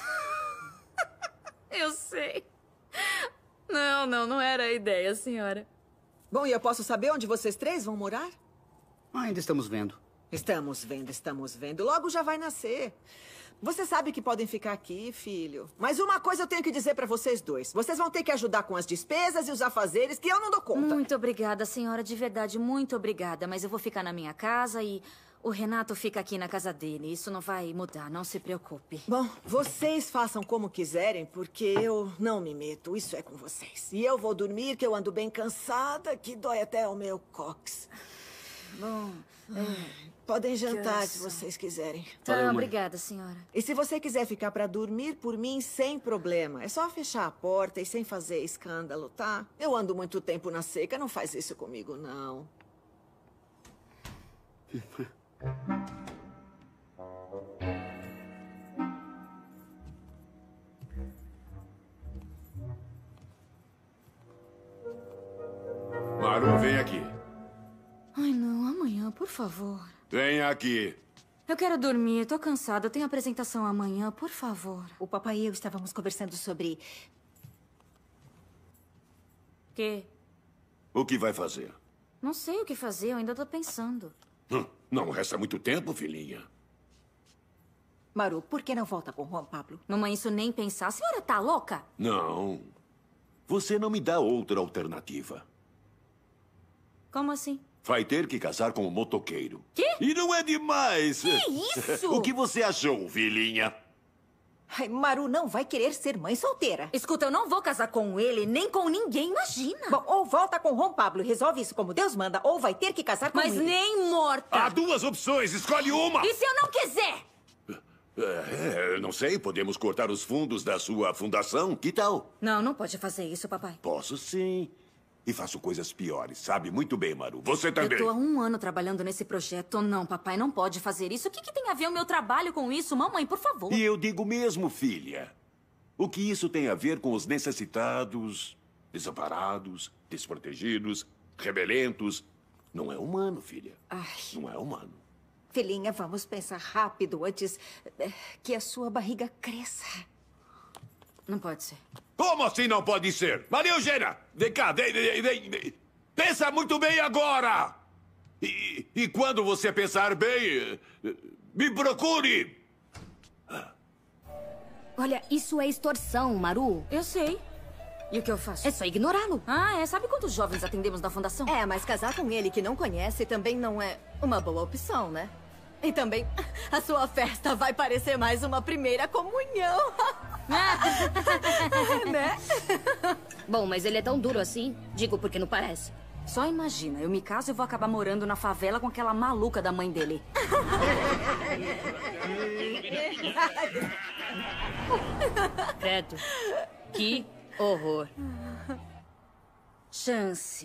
Eu sei. Não, não, não era a ideia, senhora. Bom, e eu posso saber onde vocês três vão morar? Ainda estamos vendo. Estamos vendo, estamos vendo. Logo já vai nascer. Você sabe que podem ficar aqui, filho. Mas uma coisa eu tenho que dizer pra vocês dois. Vocês vão ter que ajudar com as despesas e os afazeres que eu não dou conta. Muito obrigada, senhora. De verdade, muito obrigada. Mas eu vou ficar na minha casa e o Renato fica aqui na casa dele. Isso não vai mudar, não se preocupe. Bom, vocês façam como quiserem, porque eu não me meto. Isso é com vocês. E eu vou dormir, que eu ando bem cansada, que dói até o meu cox. Bom, é... Podem jantar Que se vocês quiserem. Tá, Valeu, mãe. obrigada, senhora. E se você quiser ficar pra dormir, por mim, sem problema. É só fechar a porta e sem fazer escândalo, tá? Eu ando muito tempo na seca, não faz isso comigo, não. Maru, vem aqui. Ai, não, amanhã, por favor. Vem aqui. Eu quero dormir, tô cansada. Eu tenho apresentação amanhã, por favor. O papai e eu estávamos conversando sobre... Quê? O que vai fazer? Não sei o que fazer, eu ainda tô pensando. Hum, Não resta muito tempo, filhinha. Maru, por que não volta com Juan Pablo? Mamãe, isso nem pensar. A senhora tá louca? Não. Você não me dá outra alternativa. Como assim? Vai ter que casar com um motoqueiro. Quê? E não é demais. Que isso? O que você achou, filhinha? Ai, Maru não vai querer ser mãe solteira. Escuta, eu não vou casar com ele, nem com ninguém, imagina. Bom, ou volta com Juan Pablo e resolve isso como Deus manda, ou vai ter que casar com Mas ele. Mas nem morta. Há duas opções, escolhe uma. E se eu não quiser? É, não sei, podemos cortar os fundos da sua fundação, que tal? Não, não pode fazer isso, papai. Posso sim. E faço coisas piores, sabe muito bem, Maru. Você também. Eu tô há um ano trabalhando nesse projeto. Não, papai, não pode fazer isso. O que, que tem a ver o meu trabalho com isso? Mamãe, por favor. E eu digo mesmo, filha. O que isso tem a ver com os necessitados, desamparados, desprotegidos, rebelentos? Não é humano, filha. Ai. Não é humano. Filhinha, vamos pensar rápido antes que a sua barriga cresça. Não pode ser. Como assim não pode ser? Maria Eugênia, vem cá, vem, vem, vem, vem. Pensa muito bem agora. E, e quando você pensar bem, me procure. Olha, isso é extorsão, Maru. Eu sei. E o que eu faço? É só ignorá-lo. Ah, é? Sabe quantos jovens atendemos na fundação? É, mas casar com ele que não conhece também não é uma boa opção, né? E também, a sua festa vai parecer mais uma primeira comunhão. Né? Bom, mas ele é tão duro assim. Digo porque não parece. Só imagina, eu me caso e vou acabar morando na favela com aquela maluca da mãe dele. Credo. Que horror. Chance.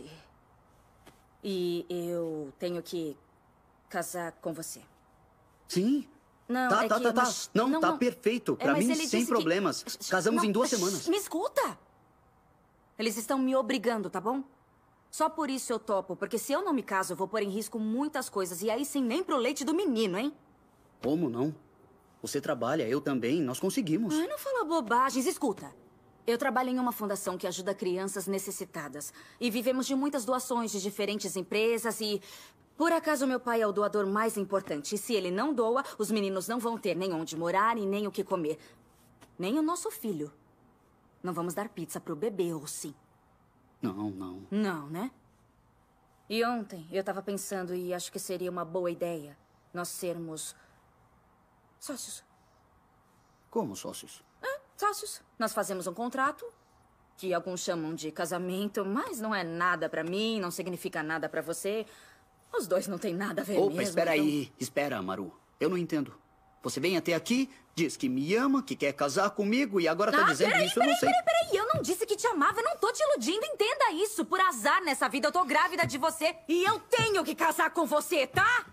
E eu tenho que casar com você. Sim. Não, tá, é tá, que, tá, tá. mas- Não, não, tá não. perfeito. É, Pra mas mim, ele sem disse que- problemas. Casamos Não, em duas shh, semanas. Me escuta. Eles estão me obrigando, tá bom? Só por isso eu topo, porque se eu não me caso, eu vou pôr em risco muitas coisas. E aí sim, nem pro leite do menino, hein? Como não? Você trabalha, eu também, nós conseguimos. Ai, não fala bobagens. Escuta. Eu trabalho em uma fundação que ajuda crianças necessitadas. E vivemos de muitas doações de diferentes empresas e... Por acaso, meu pai é o doador mais importante. E se ele não doa, os meninos não vão ter nem onde morar e nem o que comer. Nem o nosso filho. Não vamos dar pizza pro bebê, ou sim? Não, não. Não, né? E ontem eu tava pensando e acho que seria uma boa ideia nós sermos sócios. Como sócios? É, sócios. Nós fazemos um contrato que alguns chamam de casamento, mas não é nada pra mim, não significa nada pra você. Os dois não têm nada a ver Opa, mesmo. espera então- aí. Espera, Maru. Eu não entendo. Você vem até aqui, diz que me ama, que quer casar comigo e agora tá Ah, dizendo peraí, isso, eu não peraí, sei. peraí, peraí. Eu não disse que te amava, eu não tô te iludindo. Entenda isso. Por azar nessa vida, eu tô grávida de você e eu tenho que casar com você, tá?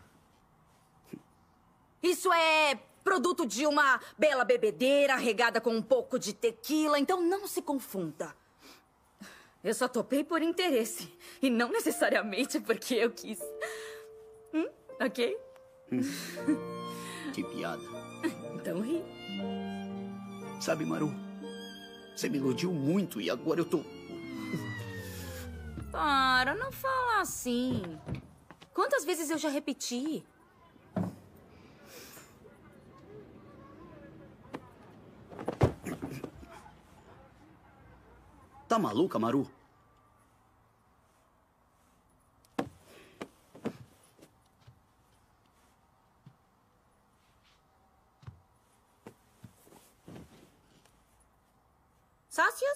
Isso é produto de uma bela bebedeira regada com um pouco de tequila, então não se confunda. Eu só topei por interesse e não necessariamente porque eu quis. Hum? Ok? Que piada. Então ri. Sabe, Maru, você me iludiu muito e agora eu tô... Para, não fala assim. Quantas vezes eu já repeti? Tá maluca, Maru? Sócios?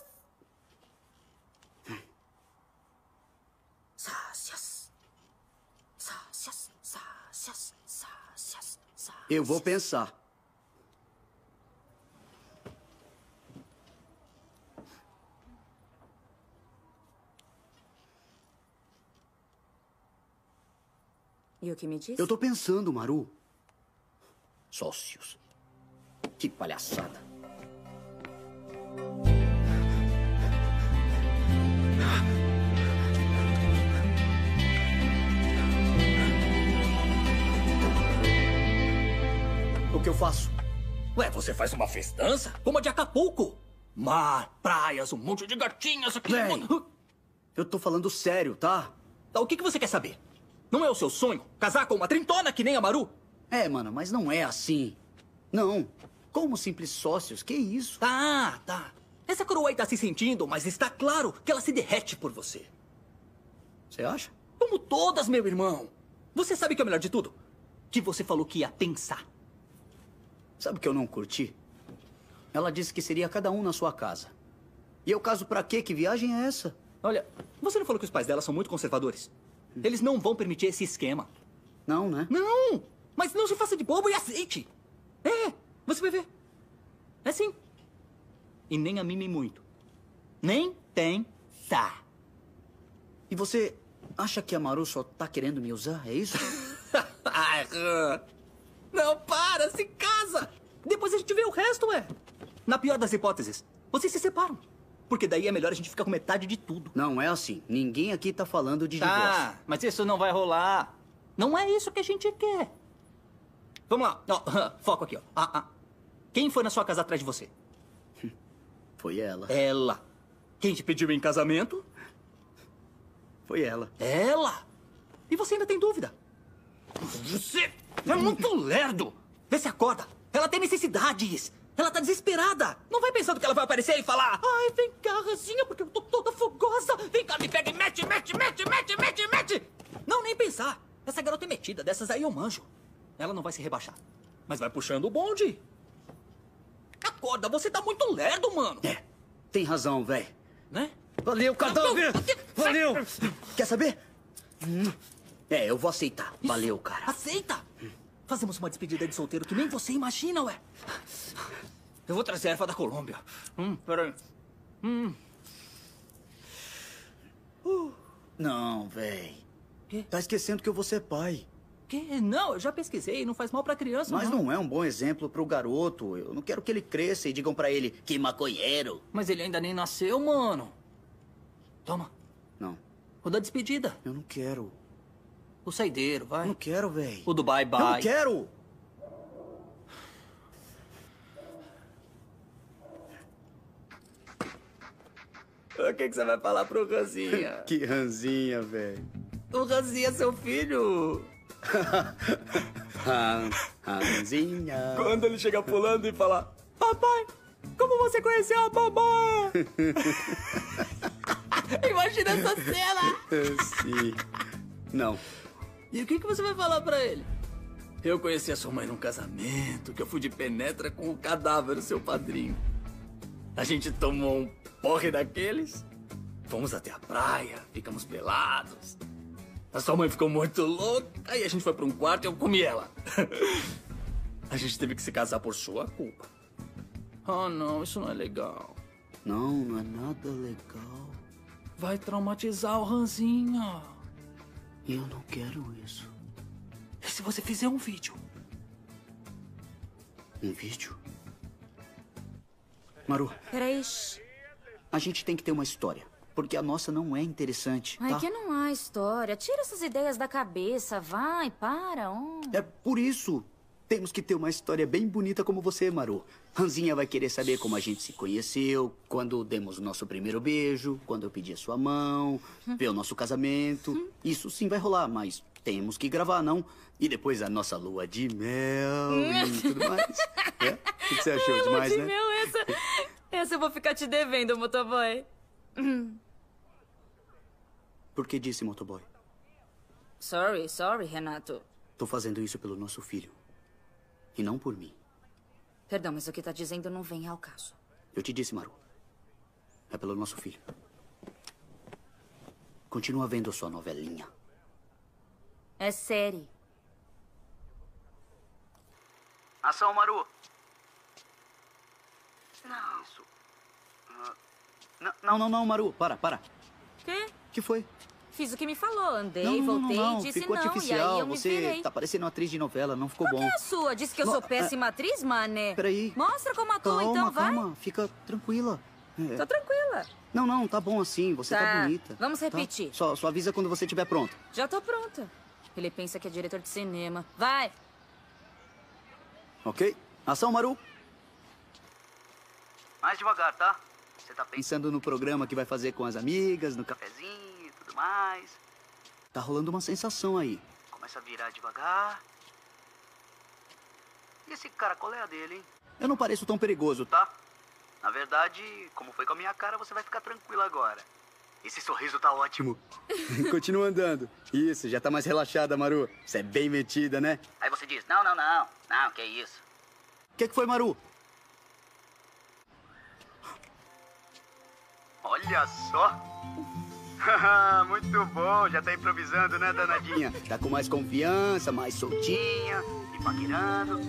Sócios. Sócios, sócios, sócios, sócios. Eu vou pensar. E o que me diz? Eu tô pensando, Maru. Sócios. Que palhaçada. O que eu faço? Ué, você faz uma festança? Como a de Acapulco. Mar, praias, um monte de gatinhas aqui. Véi, eu tô falando sério, tá? Tá, o que, que você quer saber? Não é o seu sonho casar com uma trintona que nem a Maru? É, mano, mas não é assim. Não. Como simples sócios, que isso? Tá, tá. Essa coroa aí tá se sentindo, mas está claro que ela se derrete por você. Você acha? Como todas, meu irmão. Você sabe o que é o melhor de tudo? Que você falou que ia pensar. Sabe o que eu não curti? Ela disse que seria cada um na sua casa. E eu caso pra quê? Que viagem é essa? Olha, você não falou que os pais dela são muito conservadores? Eles não vão permitir esse esquema. Não, né? Não! Mas não se faça de bobo e aceite. É, você vai ver. É sim. E nem a mime muito. Nem tenta. E você acha que a Maru só tá querendo me usar? É isso? Não, para, se casa! Depois a gente vê o resto, ué. Na pior das hipóteses, vocês se separam. Porque daí é melhor a gente ficar com metade de tudo. Não é assim. Ninguém aqui tá falando de Tá, divórcio. mas isso não vai rolar. Não é isso que a gente quer. Vamos lá. Ó, foco aqui, ó. Ah, ah. Quem foi na sua casa atrás de você? Foi ela. Ela. Quem te pediu em casamento? Foi ela. Ela? E você ainda tem dúvida? Você é muito lerdo. Vê se acorda. Ela tem necessidades. Ela tá desesperada. Não vai pensando que ela vai aparecer e falar: ai, vem cá, Ranzinha, porque eu tô toda fogosa. Vem cá, me pega e mete, mete, mete, mete, mete, mete. Não, nem pensar. Essa garota é metida. Dessas aí eu manjo. Ela não vai se rebaixar. Mas vai puxando o bonde. Acorda, você tá muito lerdo, mano. É, tem razão, velho. Né? Valeu, cadáver! Valeu! Quer saber? É, eu vou aceitar. Valeu, cara. Aceita! Fazemos uma despedida de solteiro que nem você imagina, ué. Eu vou trazer a erva da Colômbia. Hum, peraí. Hum. Uh. Não, véi. Tá esquecendo que eu vou ser pai. Que? Não, eu já pesquisei. Não faz mal pra criança, Mas não. não é um bom exemplo pro garoto. Eu não quero que ele cresça e digam pra ele que maconheiro. Mas ele ainda nem nasceu, mano. Toma. Não. O da despedida. Eu não quero. O saideiro, vai. Eu não quero, véi. O do bye-bye. Eu não quero. O que, que você vai falar pro Ranzinha? Que Ranzinha, velho. O Ranzinha é seu filho. Ranzinha. Quando ele chega pulando e falar: papai, como você conheceu a mamãe? Imagina essa cena. Sim. Não. E o que, que você vai falar pra ele? Eu conheci a sua mãe num casamento, que eu fui de penetra com o cadáver do seu padrinho. A gente tomou um porre daqueles, fomos até a praia, ficamos pelados. A sua mãe ficou muito louca, aí a gente foi pra um quarto e eu comi ela. A gente teve que se casar por sua culpa. Oh, não, isso não é legal. Não, não é nada legal. Vai traumatizar o Ranzinha. Eu não quero isso. E se você fizer um vídeo? Um vídeo? Maru. Peraí. A gente tem que ter uma história. Porque a nossa não é interessante, Ai, tá? que não há história. Tira essas ideias da cabeça. Vai, para. Oh. É por isso. Temos que ter uma história bem bonita como você, Maru. Ranzinha vai querer saber como a gente se conheceu, quando demos o nosso primeiro beijo, quando eu pedi a sua mão, hum. ver o nosso casamento. Hum. Isso sim vai rolar, mas temos que gravar, não? E depois a nossa lua de mel e tudo mais. É? O que você achou? Ai, demais, lua de né? mel, essa... essa eu vou ficar te devendo, motoboy. Hum. Por que disse, motoboy? Sorry, sorry, Renato. Tô fazendo isso pelo nosso filho. E não por mim. Perdão, mas o que tá dizendo não vem ao caso. Eu te disse, Maru. É pelo nosso filho. Continua vendo a sua novelinha. É série. Ação, Maru. Não. Isso. Uh, não, não, não, não, Maru. Para, para. Quê? O que foi? Fiz o que me falou, andei, não, não, voltei, não, não. disse Ficou não, artificial. e aí eu me Você virei. tá parecendo uma atriz de novela, não ficou Por bom. que a sua? Disse que eu não, sou péssima é... atriz, mané? Peraí. Mostra como atua, calma, então, vai. Calma, fica tranquila. É. Tô tranquila. Não, não, tá bom assim, você tá, tá bonita. Vamos repetir. Tá? Só, só avisa quando você estiver pronta. Já tô pronta. Ele pensa que é diretor de cinema. Vai. Ok? Ação, Maru. Mais devagar, tá? Você tá pensando no programa que vai fazer com as amigas, no cafezinho e tudo mais. Tá rolando uma sensação aí. Começa a virar devagar. E esse cara, qual é a dele, hein? Eu não pareço tão perigoso, tá? Na verdade, como foi com a minha cara, você vai ficar tranquila agora. Esse sorriso tá ótimo. Continua andando. Isso, já tá mais relaxada, Maru. Você é bem metida, né? Aí você diz, não, não, não. Não, que isso. O que, que foi, Maru? Olha só. Muito bom, já tá improvisando, né, danadinha? Tá com mais confiança, mais soltinha, e paquerando.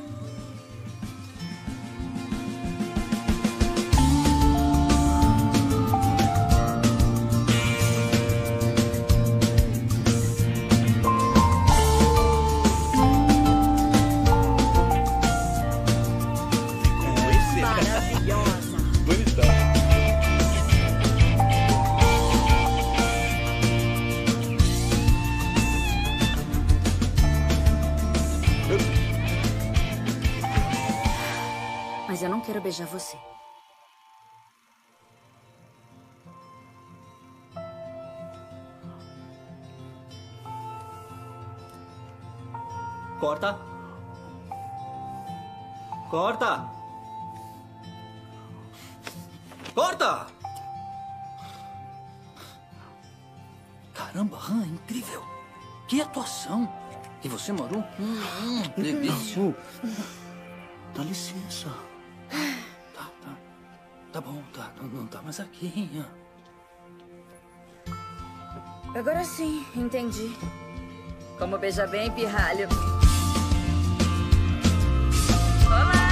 Mas eu não quero beijar você. Corta. Corta. Corta! Caramba, Han, incrível. Que atuação. E você, Maru? Hum, hum, delícia. Dá licença. Tá, tá. Tá bom, tá. Não, não tá mais aqui. Agora sim, entendi. Como beija bem, pirralho. Olá!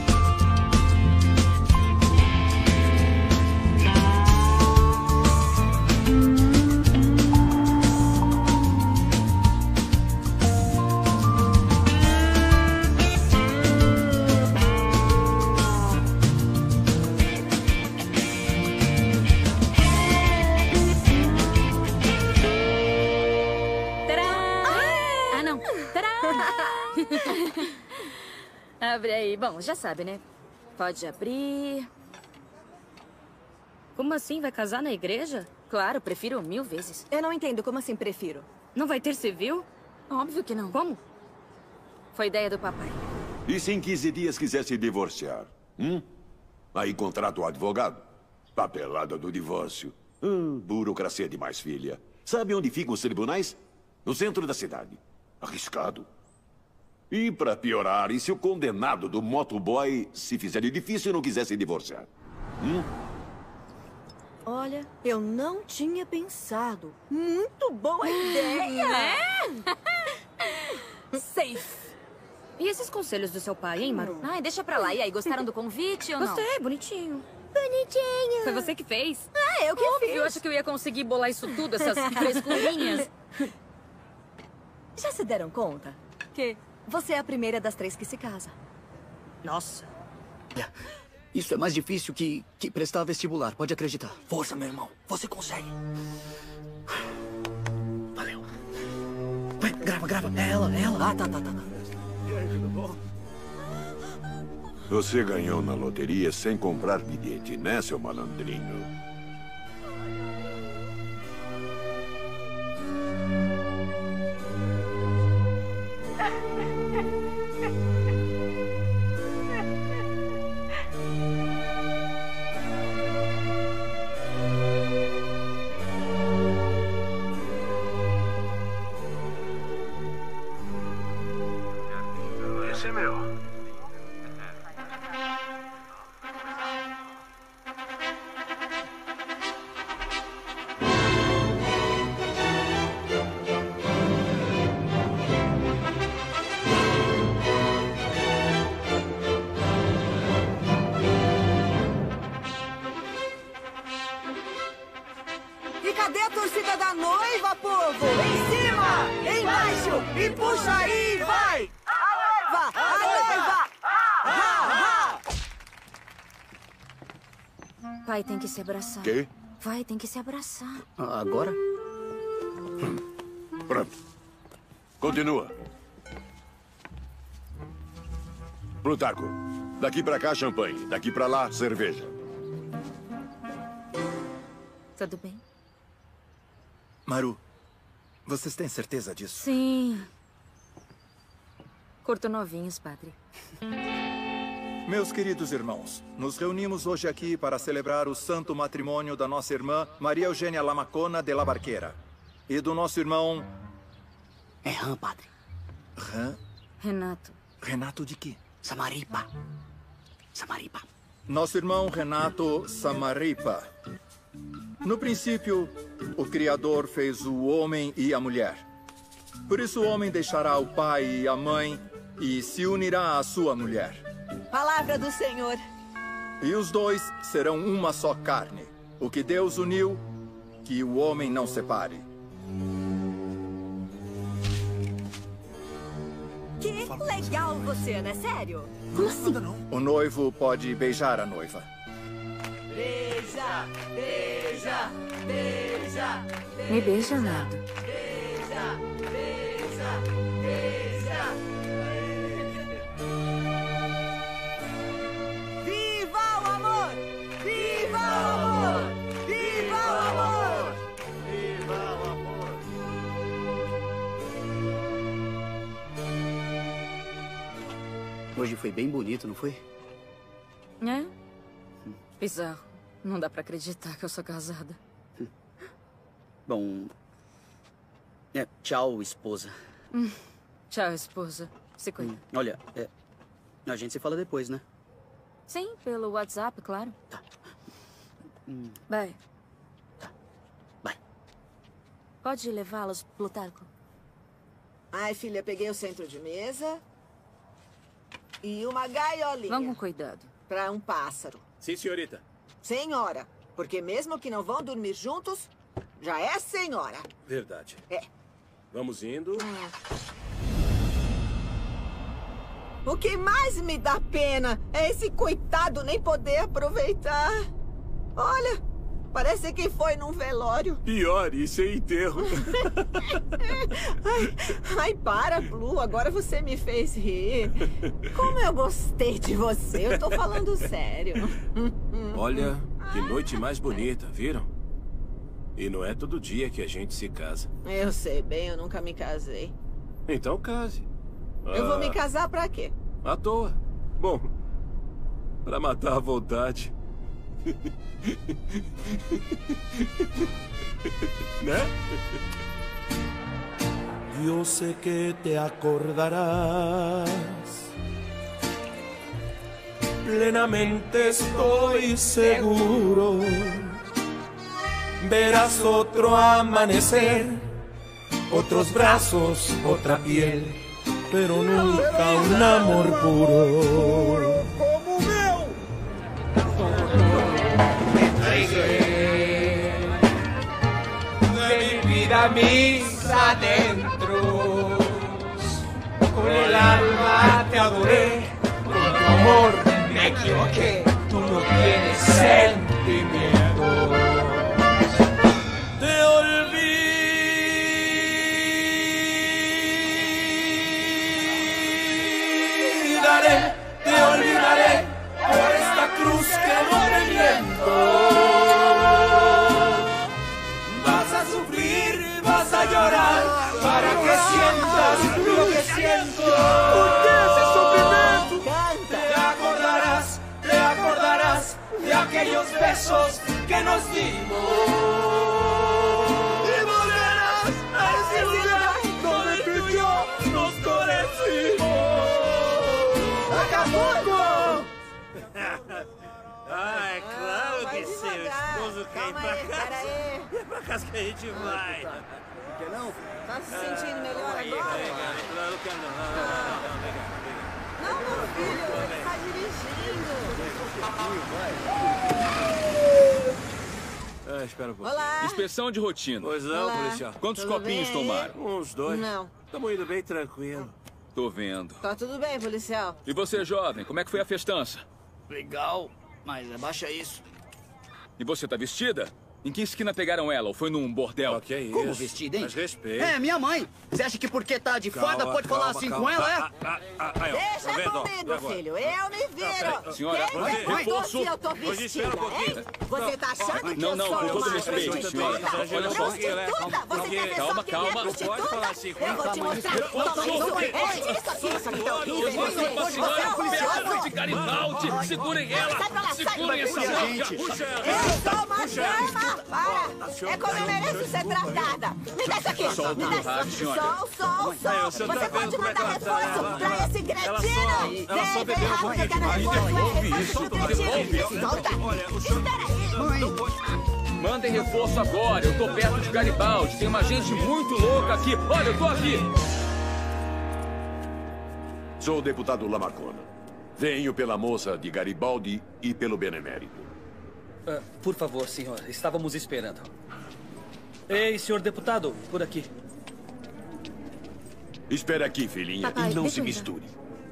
Abre aí. Bom, já sabe, né? Pode abrir. Como assim? Vai casar na igreja? Claro, prefiro mil vezes. Eu não entendo. Como assim prefiro? Não vai ter civil? Óbvio que não. Como? Foi ideia do papai. E se em quinze dias quiser se divorciar? Hum? Aí contrata o advogado. Papelada do divórcio. Hum, burocracia demais, filha. Sabe onde ficam os tribunais? No centro da cidade. Arriscado. E pra piorar, e se o condenado do motoboy se fizer de difícil e não quiser se divorciar? Hum? Olha, eu não tinha pensado. Muito boa ideia! É? Safe. E esses conselhos do seu pai, hein, Maru? Ai, deixa pra lá. E aí, gostaram do convite ou não? Gostei, bonitinho. Bonitinho. Foi você que fez? Ah, eu que Óbvio, fiz. eu acho que eu ia conseguir bolar isso tudo, essas frescurinhas. Já se deram conta? Que você é a primeira das três que se casa. Nossa. Isso é mais difícil que, que prestar vestibular, pode acreditar. Força, meu irmão. Você consegue. Valeu. Vai, grava, grava. É ela, é ela. Ah, tá, tá, tá. tá. E aí, tudo bom? Você ganhou na loteria sem comprar bilhete, né, seu malandrinho? Esse é meu. E cadê a torcida da noiva, povo? Em cima, embaixo e puxa aí, vai! A noiva! A noiva! Ha, ha! Pai tem que se abraçar. Quê? Vai, tem que se abraçar. Agora? Pronto. Continua. Plutarco, daqui pra cá, champanhe. Daqui pra lá, cerveja. Tudo bem? Maru, vocês têm certeza disso? Sim. Curto novinhos, padre. Meus queridos irmãos, nos reunimos hoje aqui para celebrar o santo matrimônio da nossa irmã Maria Eugênia Lamacona de la Barquera e do nosso irmão... É Han, padre. Han? Renato. Renato de quê? Samaripa. Samaripa. Nosso irmão Renato Samaripa. No princípio, o Criador fez o homem e a mulher. Por isso o homem deixará o pai e a mãe e se unirá à sua mulher. Palavra do Senhor. E os dois serão uma só carne. O que Deus uniu, que o homem não separe. Que legal você, não é sério? Como assim? O noivo pode beijar a noiva. Beija, beija, beija, beija. Me beija, Nado. Beija, beija, beija. Viva o amor! Viva o amor! Viva o amor! Viva o amor! Hoje foi bem bonito, não foi? É? Bizarro. Não dá pra acreditar que eu sou casada. Bom... É, tchau, esposa. Hum. Tchau, esposa. Se cuida. Hum, olha, é, a gente se fala depois, né? Sim, pelo WhatsApp, claro. Tá. Hum. Vai. Tá. Vai. Pode levá-los, Plutarco? Ai, filha, peguei o centro de mesa e uma gaiolinha. Vamos com cuidado. Para um pássaro. Sim, senhorita. Senhora, porque mesmo que não vão dormir juntos, já é senhora. Verdade. É. Vamos indo. O que mais me dá pena é esse coitado nem poder aproveitar. Olha, parece que foi num velório. Pior, isso é enterro. ai, ai, para, Blue. Agora você me fez rir. Como eu gostei de você. Eu tô falando sério. Olha, que noite mais bonita, viram? E não é todo dia que a gente se casa. Eu sei bem, eu nunca me casei. Então case. Eu vou Ah, me casar pra quê? À toa. Bom, pra matar a vontade. Né? Yo sé que te acordarás. Plenamente estoy seguro. Verás otro amanecer, otros brazos, otra piel, pero nunca un amor puro. Como o meu! Me entregué de mi vida mis adentros. Con el alma te adoré, con tu amor me equivoqué. Tú no tienes sentimientos. Te olvidaré, te olvidaré por esta cruz que no te miento. Vas a sufrir, vas a llorar para que sientas lo que siento. ¿Por qué ese sufrimiento? Te acordarás, te acordarás de aquellos besos que nos dimos. Ah, é claro Não, que vai sim. O devagar. esposo quer ir Calma pra aí, casa. peraí. É pra casa que a gente vai. Quer não? Tá se sentindo melhor Aí, agora? vem cá. Não, não quero não. Não, não, não, não, vem cá, vem cá. Não, meu filho, ele tá dirigindo. Ah, espera um pouquinho. Olá. Inspeção de rotina. Pois não, Olá. policial. Quantos Tudo copinhos bem? tomaram? Uns dois. Não. Estamos indo bem tranquilo. Tô vendo. Tá tudo bem, policial? E você, jovem, como é que foi a festança? Legal, mas abaixa isso. E você tá vestida? Em que esquina pegaram ela? Ou foi num bordel? O que é isso? Como vestida, hein? Mas respeito. É, minha mãe. Você acha que porque tá de Calma, farda pode falar calma, assim calma. com ela, é? Ah, ah, ah, ah, aí, ó. Deixa Tá vendo, ó? E comigo, agora? filho. Eu me viro. Senhora, Quem mãe, perguntou reforço. se eu tô Hoje, vestida, espera um pouquinho. hein? Você tá achando que Não, eu não, sou com todo uma respeito, prostituta? senhora. Olha só. Prostituta? Você quer ver Calma, só quem é calma. prostituta? Não pode falar assim com Eu vou te mostrar. Toma isso. É, tira isso aqui. Isso aqui tá horrível. Eu sou uma Você senhora é um pedaço policial. de Garibaldi! Segurem ela! Sai pra lá, sai. Segurem essa Puxa, boca! Puxa ela. Eu sou uma dama. Para. É como eu mereço ser tratada. Me dá isso aqui. Solta Me o dá rádio, isso. senhora. Sol, sol, Aí, sol. você tá Você vendo pode como é que mandar ela tá, reforço ela- pra esse ela cretino. só- ela só bebeu um pouquinho demais. Reforço, é Ouve reforço isso, do devolve. cretino. Solta. Olha, o senhor... Espera aí. Não, não pode... Mandem reforço agora. Eu tô perto de Garibaldi. Tem uma gente muito louca aqui. Olha, eu tô aqui. Sou o deputado Lamacona. Venho pela moça de Garibaldi e pelo Benemérito. Uh, por favor, senhor. Estávamos esperando. Ei, senhor deputado, por aqui. Espere aqui, filhinha, Papai, e não deixa se eu misture.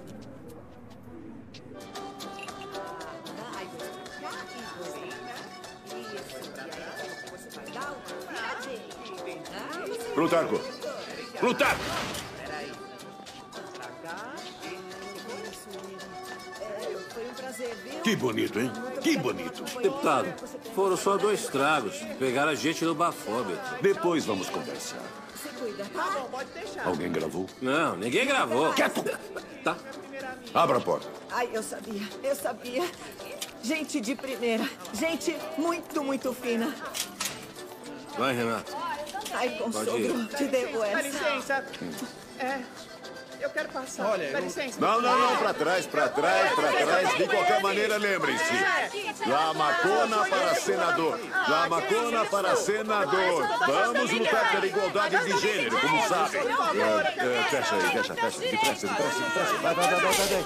Plutarco! Plutarco! Que bonito, hein? Que bonito. Deputado, foram só dois tragos. Pegaram a gente no bafômetro. Depois vamos conversar. Se cuida, tá? Pode deixar. Alguém gravou? Não, ninguém gravou. Quieto! Tá. Abra a porta. Ai, eu sabia, eu sabia. Gente de primeira. Gente muito, muito fina. Vai, Renato. Ai, consogro, te devo essa. Dá licença. É, eu quero passar. Olha, Dá eu- licença. Não, não, não, pra trás, pra trás, pra trás. De qualquer maneira, lembrem-se. Lamacona para senador. Lamacona para senador. Vamos lutar pela igualdade de gênero, como sabem. É, é, fecha aí, fecha, fecha. Depressa, depressa, depressa. Vai, vai, vai, vai, vai.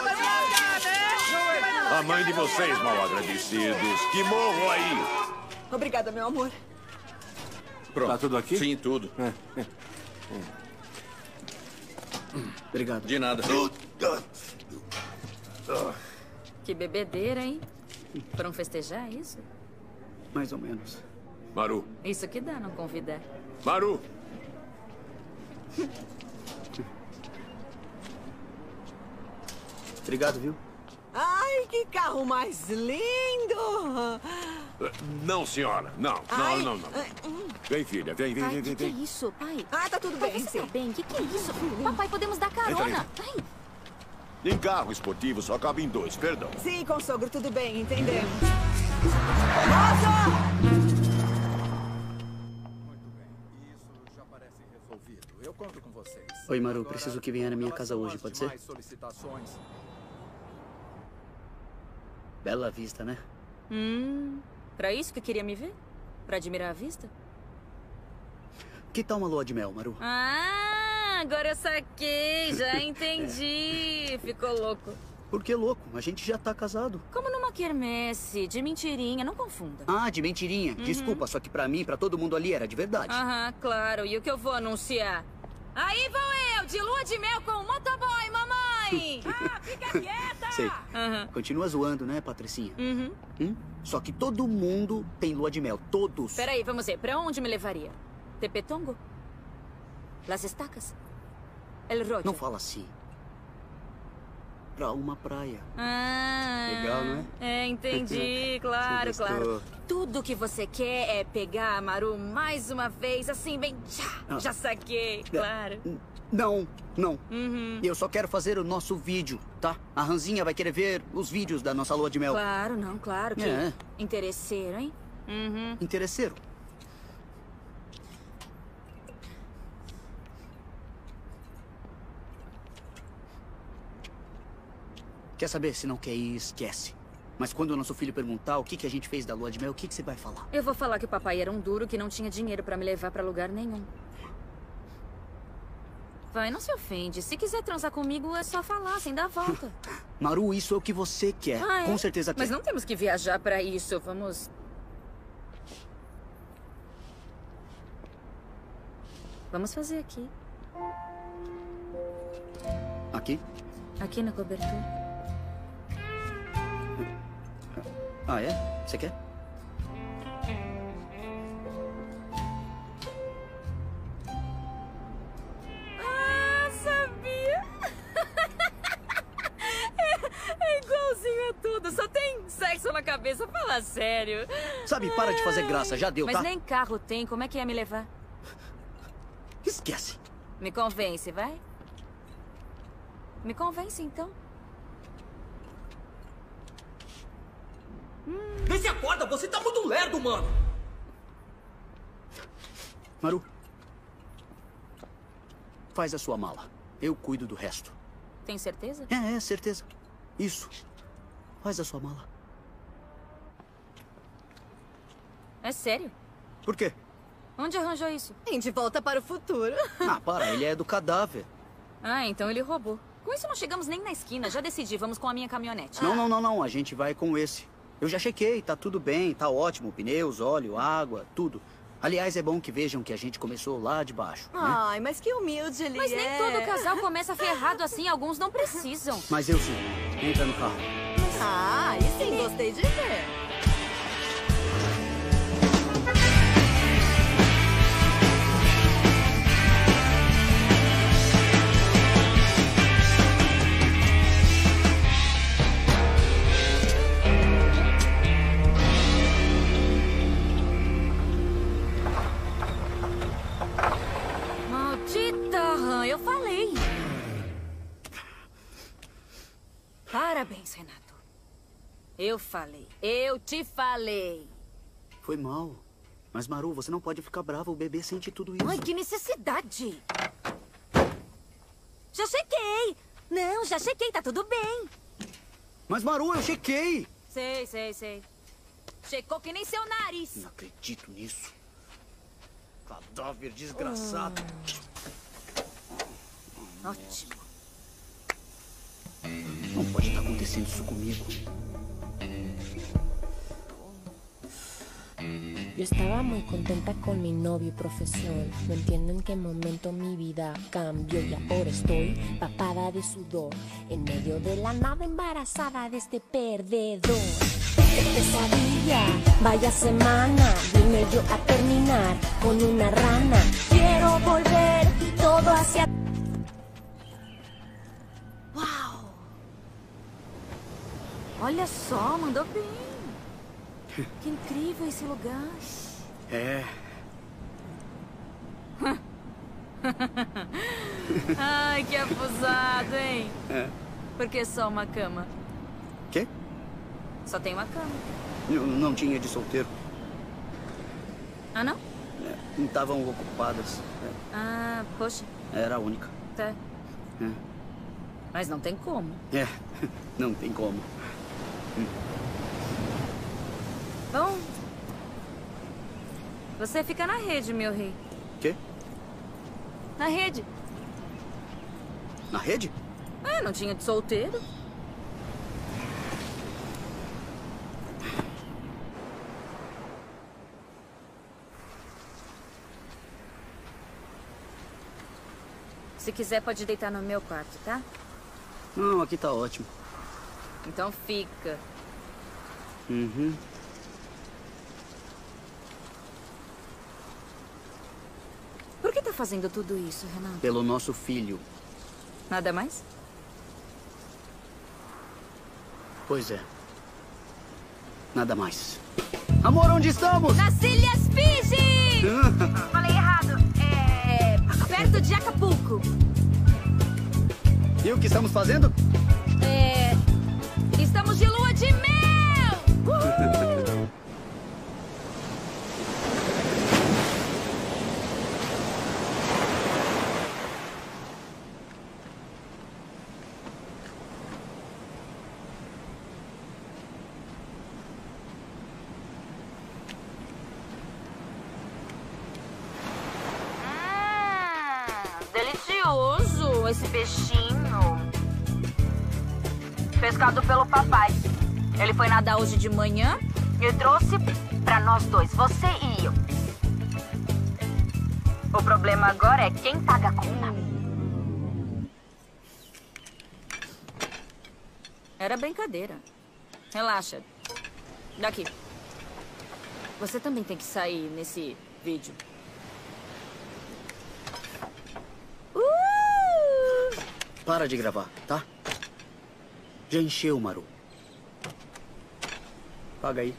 A mãe de vocês, mal agradecidos. Que morro aí. Obrigada, meu amor. Pronto. Tá tudo aqui? Sim, tudo. Obrigado. De nada. Que bebedeira, hein? Foram festejar isso? Mais ou menos. Maru, Isso que dá não convidar. Maru. Obrigado, viu? Ai, que carro mais lindo! Não, senhora. Não, não, Ai. não, não. Vem, filha, vem, vem, Pai, vem, que vem. que é vem. isso, pai? Ah, tá tudo Pai, bem, você sim. tá bem? Que que é isso? Papai, podemos dar carona. Ai, Em carro esportivo só cabem dois, perdão. Sim, consogro, tudo bem, entendemos. Eu conto com vocês. Oi, Maru, preciso que venha na minha casa hoje, pode ser? Mais solicitações. Bela vista, né? Hum, pra isso que queria me ver? Pra admirar a vista? Que tal uma lua de mel, Maru? Ah, agora eu saquei, já entendi. Ficou louco. Por que louco? A gente já tá casado. Como numa quermesse, de mentirinha, não confunda. Ah, de mentirinha. Uhum. Desculpa, só que pra mim, pra todo mundo ali, era de verdade. Aham, claro. E o que eu vou anunciar? Aí vou eu, de lua de mel com o motoboy, mamãe! Ah, fica quieta! Sei. Aham. Continua zoando, né, Patricinha? Uhum. Hum? Só que todo mundo tem lua de mel. Todos. Peraí, vamos ver. Pra onde me levaria? Tepetongo? Las Estacas? El Rocho? Não fala assim. Pra uma praia. Ah, Legal, não é? É, entendi. Claro, Você gostou? claro. Tudo que você quer é pegar a Maru mais uma vez, assim, bem... Já, Ah. já saquei, claro. Não, não. Uhum. Eu só quero fazer o nosso vídeo, tá? A Ranzinha vai querer ver os vídeos da nossa lua de mel. Claro, não, claro que... É. Interesseiro, hein? Uhum. Interesseiro. Quer saber? Se não quer ir, esquece. Mas quando o nosso filho perguntar o que, que a gente fez da lua de mel, o que, que você vai falar? Eu vou falar que o papai era um duro que não tinha dinheiro pra me levar pra lugar nenhum. Vai, não se ofende. Se quiser transar comigo, é só falar, sem dar volta. Maru, isso é o que você quer. Ah, é? Com certeza quer. Mas não temos que viajar pra isso. Vamos... Vamos fazer aqui. Aqui? Aqui na cobertura. Ah, é? Você quer? Ah, sabia? É, é igualzinho a tudo. Só tem sexo na cabeça. Fala sério. Sabe, para de fazer graça. Já deu, Mas tá? nem carro tem. Como é que ia me levar? Esquece. Me convence, vai? Me convence, então. Vê se acorda, você tá muito lerdo, mano. Maru, faz a sua mala. Eu cuido do resto. Tem certeza? É, é, certeza. Isso. Faz a sua mala. É sério? Por quê? Onde arranjou isso? Em De Volta para o Futuro. Ah, para, ele é do cadáver. Ah, então ele roubou. Com isso não chegamos nem na esquina. Já decidi, vamos com a minha caminhonete. Não, não, não, não. A gente vai com esse. Eu já chequei, tá tudo bem, tá ótimo. Pneus, óleo, água, tudo. Aliás, é bom que vejam que a gente começou lá de baixo, né? Ai, mas que humilde ele Mas é. nem todo casal começa ferrado assim. Alguns não precisam. Mas eu sim. Entra no carro. Ah, e sim, gostei de ver. Eu falei. Parabéns, Renato. Eu falei. Eu te falei. Foi mal. Mas, Maru, você não pode ficar brava. O bebê sente tudo isso. Ai, que necessidade. Já chequei. Não, já chequei. Tá tudo bem. Mas, Maru, eu chequei. Sei, sei, sei. Checou que nem seu nariz. Não acredito nisso. Cadáver desgraçado. Hum. Ótimo. Não pode estar acontecendo isso comigo. Yo estaba muy contenta con mi novio y profesión. No entiendo en qué momento mi vida cambió y ahora estoy papada de sudor en medio de la nada embarazada de este perdedor. ¡Qué pesadilla! Vaya semana, vine yo a terminar con una rana. Quiero volver todo hacia... Uau! Olha só, mandou bem. Que incrível esse lugar. É. Ai, que abusado, hein? É. Por que só uma cama? Quê? Só tem uma cama. Não, não tinha de solteiro. Ah, não? É, não estavam ocupadas. É. Ah, poxa. Era a única. Tá. É. Mas não tem como. É, não tem como. Hum. Bom, você fica na rede, meu rei. Quê? Na rede. Na rede? É, não tinha de solteiro. Se quiser, pode deitar no meu quarto, tá? Não, aqui tá ótimo. Então fica. Uhum. Por que tá fazendo tudo isso, Renato? Pelo nosso filho. Nada mais? Pois é. Nada mais. Amor, onde estamos? Nas Ilhas Fiji! Falei errado. É... perto de Acapulco. E o que estamos fazendo? É... estamos de lua de mel! Uhul! Delicioso esse peixinho. Pescado pelo papai. Ele foi nadar hoje de manhã e trouxe pra nós dois, você e eu. O problema agora é quem paga a conta. Era brincadeira. Relaxa. Daqui. Você também tem que sair nesse vídeo. Para de gravar, tá? Já encheu, Maru. Paga aí.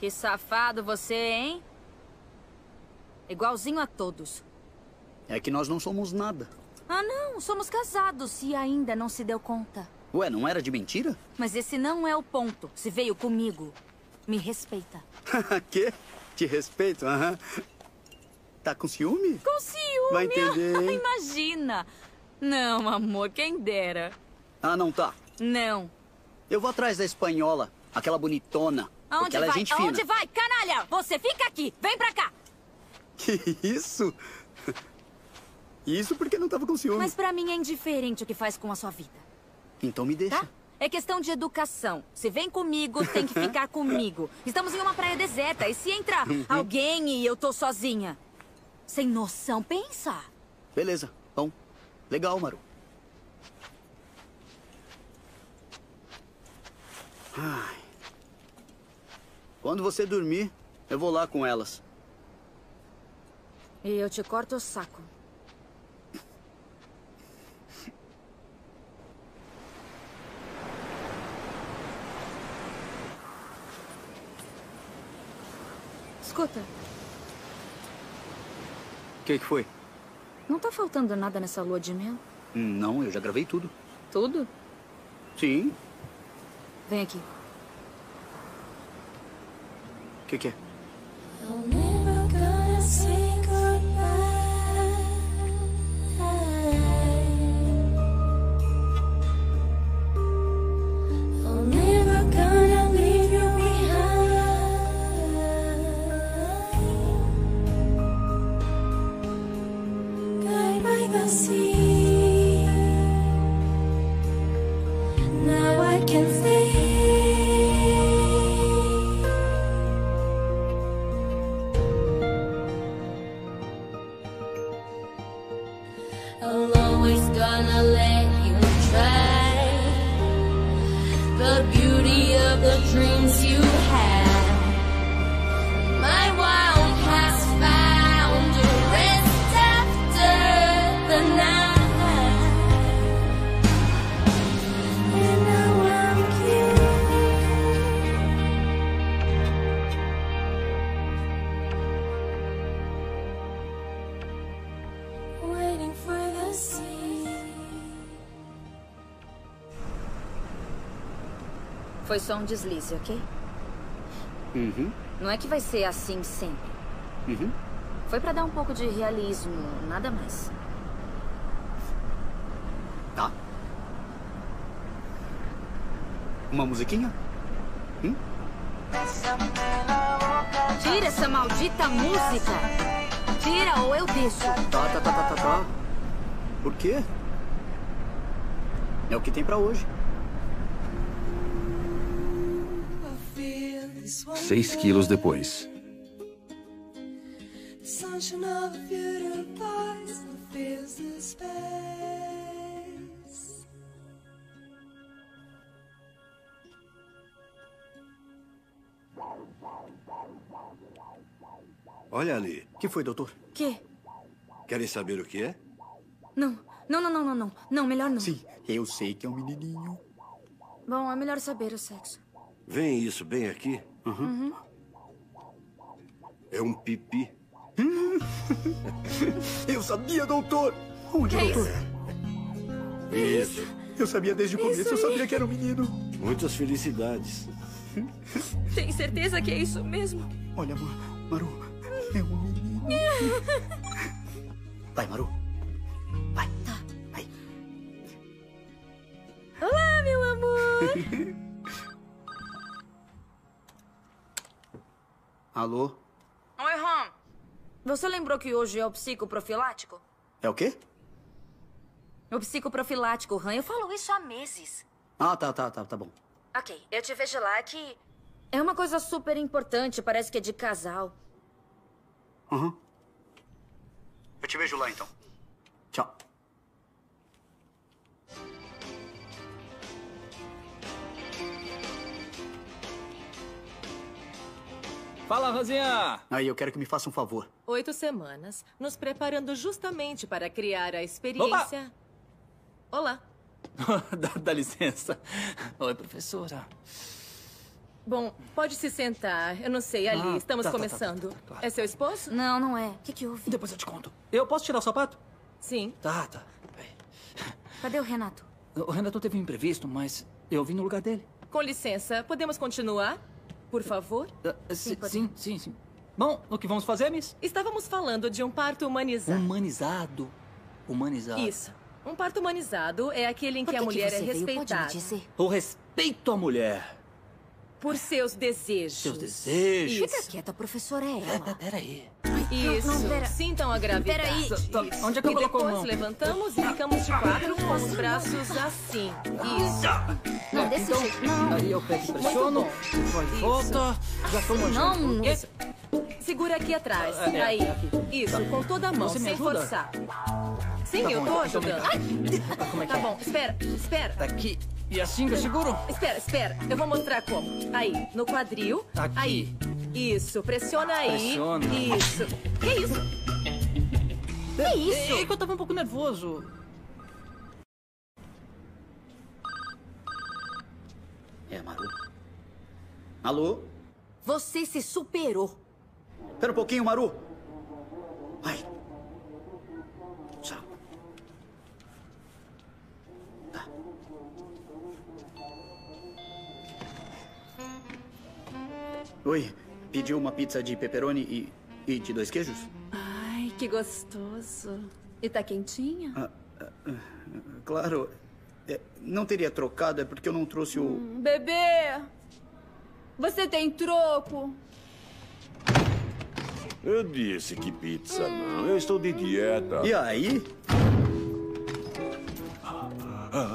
Que safado você, hein? Igualzinho a todos. É que nós não somos nada. Ah, não. Somos casados e ainda não se deu conta. Ué, não era de mentira? Mas esse não é o ponto. Se veio comigo, me respeita. Quê? Te respeito, aham. Tá com ciúme? Com ciúme? Vai entender, hein? Imagina. Não, amor, quem dera. Ah, não tá. Não. Eu vou atrás da espanhola, aquela bonitona. Aonde porque ela vai? é gente fina. Aonde vai? Canalha! Você fica aqui! Vem pra cá! Que isso? Isso porque não tava com ciúme. Mas pra mim é indiferente o que faz com a sua vida. Então me deixa. Tá? É questão de educação. Se vem comigo, tem que ficar comigo. Estamos em uma praia deserta. E se entra alguém e eu tô sozinha? Sem noção, pensa. Beleza. Bom. Legal, Maru. Ai. Quando você dormir, eu vou lá com elas. E eu te corto o saco. Escuta, O que que foi? não tá faltando nada nessa lua de mel? Hum, Não, eu já gravei tudo. Tudo? Sim. Vem aqui. O que que é? I'm never gonna say goodbye. I'm never gonna leave you behind. Guide by the sea. Now I can feel. I'm always gonna let you try the beauty of the dreams you have. My wild has found a rest after the night, and now I'm here, waiting for the sea. Foi só um deslize, ok? Uhum. Não é que vai ser assim sempre. Uhum. Foi pra dar um pouco de realismo, nada mais. Tá. Uma musiquinha? Hum? Tira essa maldita música! Tira ou eu deixo. Tá, tá, tá, tá, tá, tá. Por quê? É o que tem pra hoje. Seis quilos depois. Sunshine of a future lies and fills the space. Olha ali. O que foi, doutor? Que? Querem saber o que é? Não. Não, não, não, não, não. Não, melhor não. Sim, eu sei que é um menininho. Bom, é melhor saber o sexo. Vem isso bem aqui. Uhum. É um pipi. Eu sabia, doutor! Onde, Que doutor? Isso. Eu sabia desde o começo, eu sabia que era um menino. Muitas felicidades. Tem certeza que é isso mesmo? Olha, Ma- Maru, é um menino. Vai, Maru. Vai. Tá. Vai. Olá, meu amor! Alô? Oi, Ron. Você lembrou que hoje é o psicoprofilático? É o quê? O psicoprofilático, Han. Eu falo isso há meses. Ah, tá, tá, tá, tá bom. Ok, eu te vejo lá que... É uma coisa super importante, parece que é de casal. Aham. Eu te vejo lá, então. Tchau. Fala, Rosinha! Aí, eu quero que me faça um favor. Oito semanas, nos preparando justamente para criar a experiência... Olá. dá, dá licença. Oi, professora. Bom, pode se sentar. Eu não sei, ali, Ah, estamos tá, tá, começando. tá, tá, claro. É seu esposo? Não, não é. O que, que houve? Depois eu te conto. Eu posso tirar o sapato? Sim. Tá, tá. Cadê o Renato? O Renato teve um imprevisto, mas eu vim no lugar dele. Com licença, podemos continuar? Por favor? Uh, sim, sim, sim, sim. Bom, o que vamos fazer, Miss? Estávamos falando de um parto humanizado. Humanizado. Humanizado. Isso. Um parto humanizado é aquele em que, Por a que mulher que você é veio? Pode me respeitada. dizer? O respeito à mulher. Por seus desejos. Seus desejos. Fica quieta, a professora é ela. Peraí. Isso. Não, não, pera. Sintam a gravidade. Peraí. Isso. Onde é que eu e coloco a depois mão? levantamos e ficamos de quatro com os braços assim. Isso. Não, desse Então, jeito. Não. aí eu pego e pressiono, Muito vai e Isso. volta, já tô manjando. Não, Porque- Segura aqui atrás. É, é, Aí. aqui. Isso, Tá. com toda a mão, Você me sem ajuda? forçar. Sim, Tá eu bom, tô então ajudando. vem cá. Como é que Tá é? bom, espera, espera. Tá aqui. E assim que eu seguro? Espera, espera. Eu vou mostrar como. Aí, no quadril. Aqui. Aí. Isso, pressiona aí. Pressiona. Isso. Que isso? Que isso? É que eu tava um pouco nervoso. É, Maru. Alô? Você se superou. Espera um pouquinho, Maru. Ai. Tchau. Tá. Oi, pediu uma pizza de pepperoni e, e de dois queijos? Ai, que gostoso. E tá quentinha? Ah, ah, ah, claro. É, não teria trocado, é porque eu não trouxe o... Hum, bebê! Você tem troco? Eu disse que pizza não. Eu estou de dieta. E aí? Ah, ah,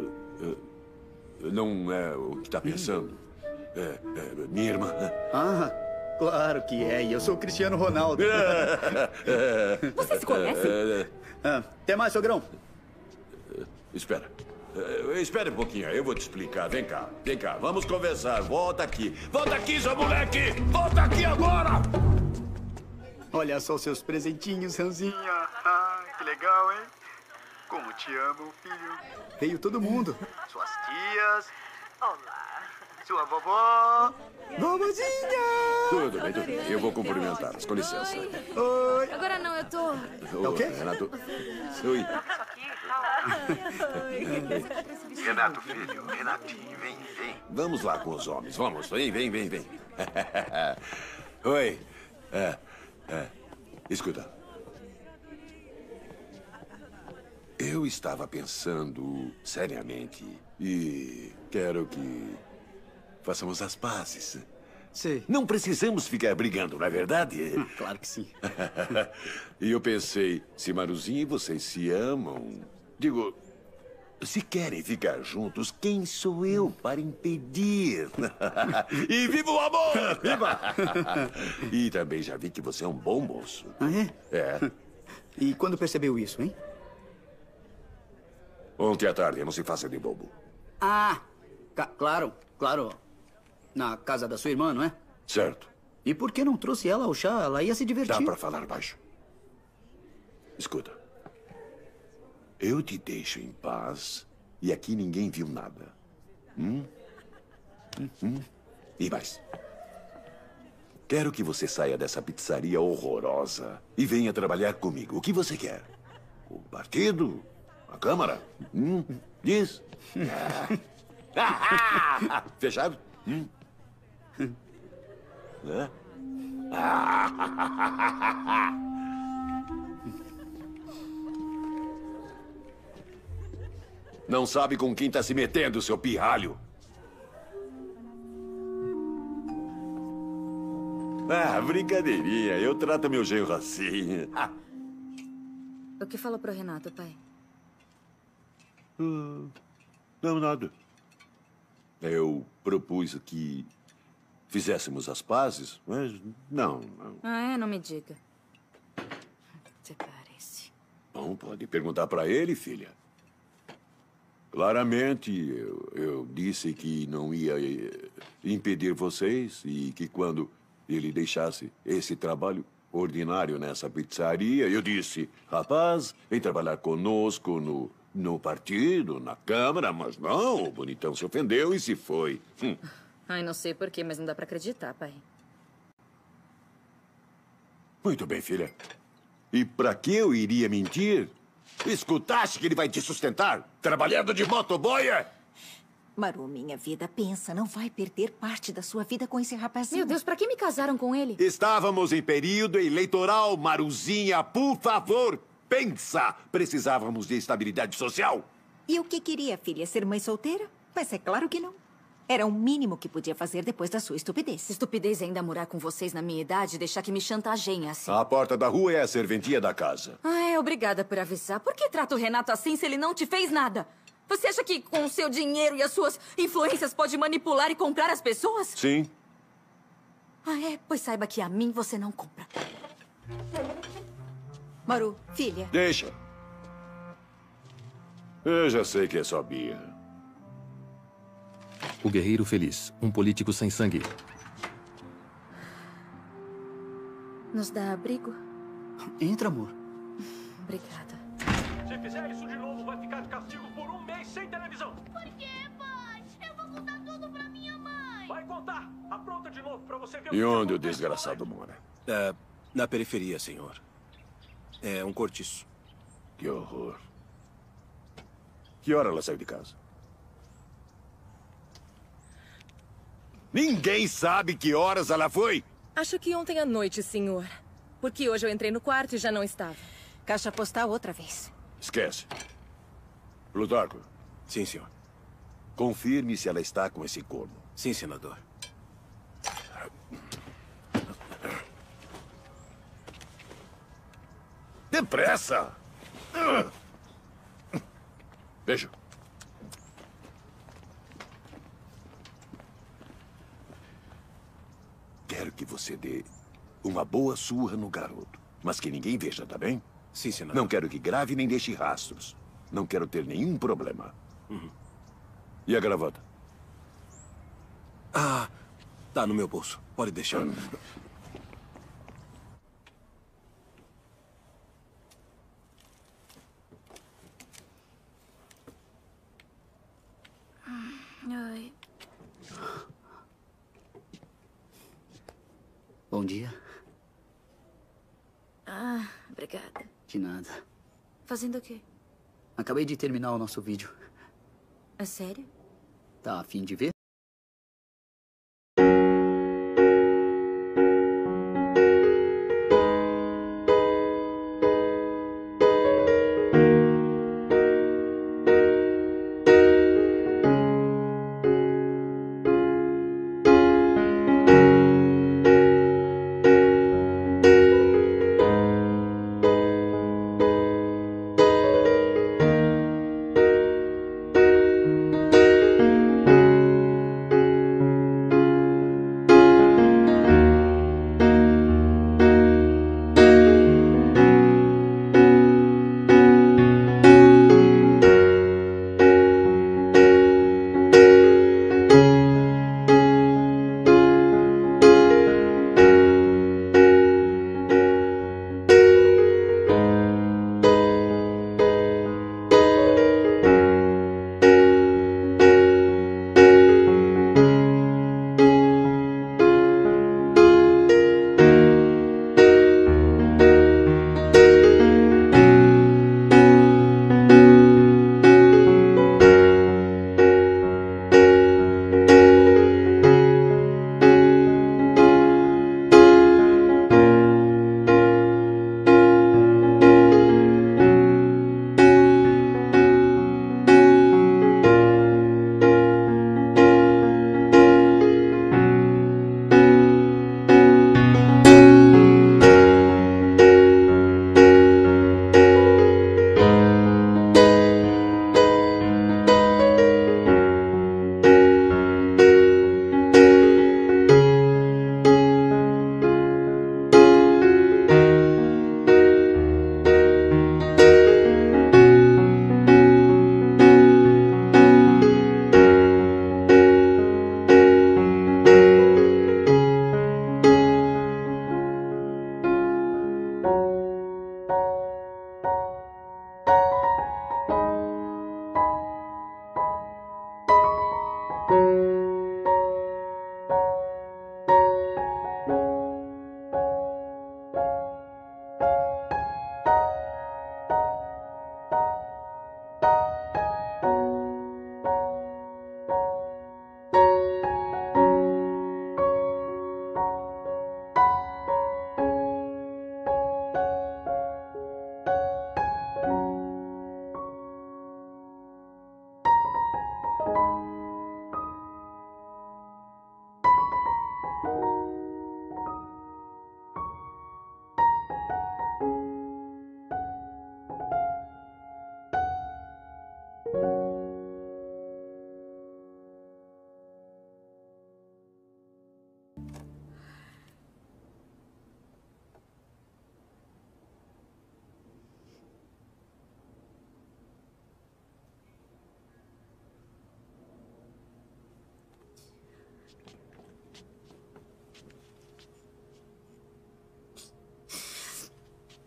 não é o que está pensando. É, é minha irmã. Ah, claro que é. E eu sou o Cristiano Ronaldo. Vocês se conhecem? Ah, até mais, sogrão. Espera. Eh, Espere um pouquinho, eu vou te explicar. Vem cá, vem cá, vamos conversar. Volta aqui. Volta aqui, seu moleque! Volta aqui agora! Olha só os seus presentinhos, Ranzinha. Ah, que legal, hein? Como te amo, filho. Veio todo mundo. Suas tias. Olá. Sua vovó. Vovozinha. Tudo bem, tudo bem. Eu vou cumprimentá-las. Com licença. Oi. Agora não, eu tô... Ô, o quê? Renato. Oi. Renato, filho. Renatinho, vem, vem. Vamos lá com os homens. Vamos. Vem, vem, vem, vem. Oi. É, é. Escuta. Eu estava pensando seriamente e quero que façamos as pazes. Sim. Não precisamos ficar brigando, não é verdade? Hum, claro que sim. E eu pensei, se Maruzinha e vocês se amam, digo, se querem ficar juntos, quem sou eu para impedir? E viva o amor! Viva! E também já vi que você é um bom moço. Ah, é? É. E quando percebeu isso, hein? Ontem à tarde, não se faça de bobo. Ah, ca- claro, claro. Na casa da sua irmã, não é? Certo. E por que não trouxe ela ao chá? Ela ia se divertir. Dá para falar baixo. Escuta. Eu te deixo em paz e aqui ninguém viu nada. Hum? Hum, hum. E mais. Quero que você saia dessa pizzaria horrorosa e venha trabalhar comigo. O que você quer? O partido? A Câmara? Hum? Diz. Ah. Fechado? Hum? Hã? Não sabe com quem está se metendo, seu pirralho. Ah, brincadeirinha. Eu trato meu genro assim. O que falou pro Renato, pai? Hum, não, nada. Eu propus que fizéssemos as pazes, mas não, não. Ah, é? Não me diga. Você parece. Bom, pode perguntar para ele, filha. Claramente, eu, eu disse que não ia eh, impedir vocês e que quando ele deixasse esse trabalho ordinário nessa pizzaria, eu disse, rapaz, vem trabalhar conosco no, no partido, na Câmara, mas não, o bonitão se ofendeu e se foi. Hum. Ai, não sei porquê, mas não dá pra acreditar, pai. Muito bem, filha. E pra que eu iria mentir? Escutaste que ele vai te sustentar? Trabalhando de motoboia? Maru, minha vida, pensa, não vai perder parte da sua vida com esse rapazinho. Meu Deus, pra que me casaram com ele? Estávamos em período eleitoral, Maruzinha, por favor, pensa! Precisávamos de estabilidade social. E o que queria, filha? Ser mãe solteira? Mas é claro que não. Era o mínimo que podia fazer depois da sua estupidez. Estupidez é ainda morar com vocês na minha idade e deixar que me chantageiem assim. A porta da rua é a serventia da casa. Ah, é, obrigada por avisar. Por que trata o Renato assim se ele não te fez nada? Você acha que com o seu dinheiro e as suas influências pode manipular e comprar as pessoas? Sim. Ah, é? Pois saiba que a mim você não compra. Maru, filha. Deixa. Eu já sei que é só birra. O Guerreiro Feliz, um político sem sangue. Nos dá abrigo? Entra, amor. Obrigada. Se fizer isso de novo, vai ficar de castigo por um mês sem televisão. Por quê, pai? Eu vou contar tudo pra minha mãe. Vai contar. Apronta de novo pra você ver E onde o desgraçado mora? É, na periferia, senhor. É um cortiço. Que horror. Que hora ela saiu de casa? Ninguém sabe que horas ela foi. Acho que ontem à noite, senhor. Porque hoje eu entrei no quarto e já não estava. Caixa postal outra vez. Esquece. Plutarco. Sim, senhor. Confirme se ela está com esse corno. Sim, senador. Depressa! Beijo. Quero que você dê uma boa surra no garoto. Mas que ninguém veja, tá bem? Sim, senador. Não quero que grave nem deixe rastros. Não quero ter nenhum problema. Uhum. E a gravata? Ah, tá no meu bolso. Pode deixar. Ai. Bom dia. Ah, obrigada. De nada. Fazendo o quê? Acabei de terminar o nosso vídeo. É sério? Tá a fim de ver?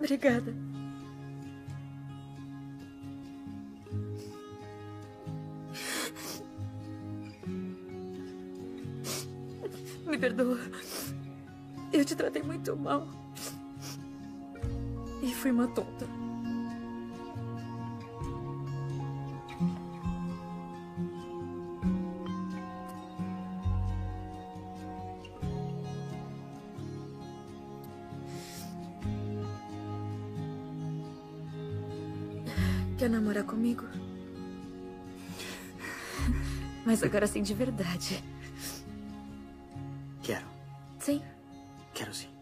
Obrigada. Me perdoa. Eu te tratei muito mal. E fui uma tonta. Quer namorar comigo? Mas agora sim, de verdade. Quero. Sim? Quero sim.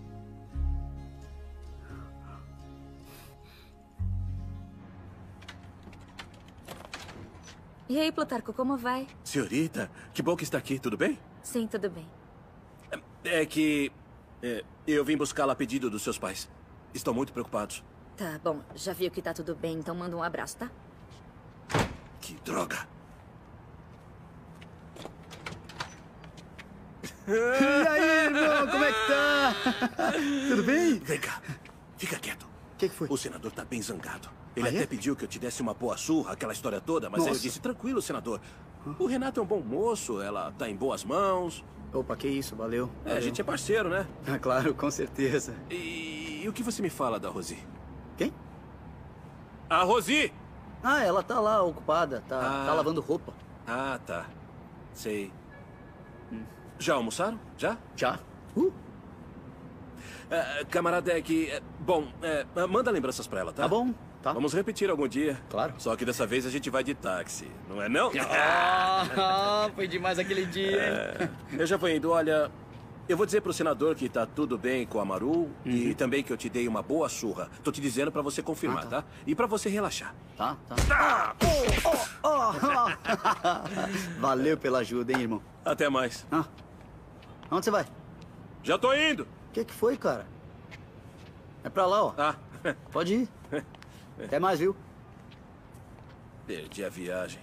E aí, Plutarco, como vai? Senhorita, que bom que está aqui, tudo bem? Sim, tudo bem. É que é, eu vim buscá-la a pedido dos seus pais. Estão muito preocupados. Tá, bom, já viu que tá tudo bem, então manda um abraço, tá? Que droga! E aí, irmão, como é que tá? Tudo bem? Vem cá, fica quieto. O que, que foi? O senador tá bem zangado. Ele Ah, até é? pediu que eu te desse uma boa surra, aquela história toda, mas aí eu Nossa. disse, tranquilo, senador. O Renato é um bom moço, ela tá em boas mãos. Opa, que isso, valeu. É, valeu. a gente é parceiro, né? Ah, claro, com certeza. E, e o que você me fala da Rosi? Quem? A Rosi! Ah, ela tá lá, ocupada, tá, Ah. tá lavando roupa. Ah, tá. Sei. Já almoçaram? Já? Já. Uh. É, camarada, é que... é, bom, é, manda lembranças pra ela, tá? Tá bom, tá. Vamos repetir algum dia. Claro. Só que dessa vez a gente vai de táxi, não é não? Ah, foi demais aquele dia, hein? É, eu já vou indo. Olha, eu vou dizer pro senador que tá tudo bem com a Maru Uhum. e também que eu te dei uma boa surra. Tô te dizendo pra você confirmar, Ah, tá. tá? E pra você relaxar. Tá, tá. Oh, oh, oh. Valeu pela ajuda, hein, irmão? Até mais. Ah. Onde você vai? Já tô indo. O que que foi, cara? É pra lá, ó. Ah. Pode ir. Até mais, viu? Perdi a viagem.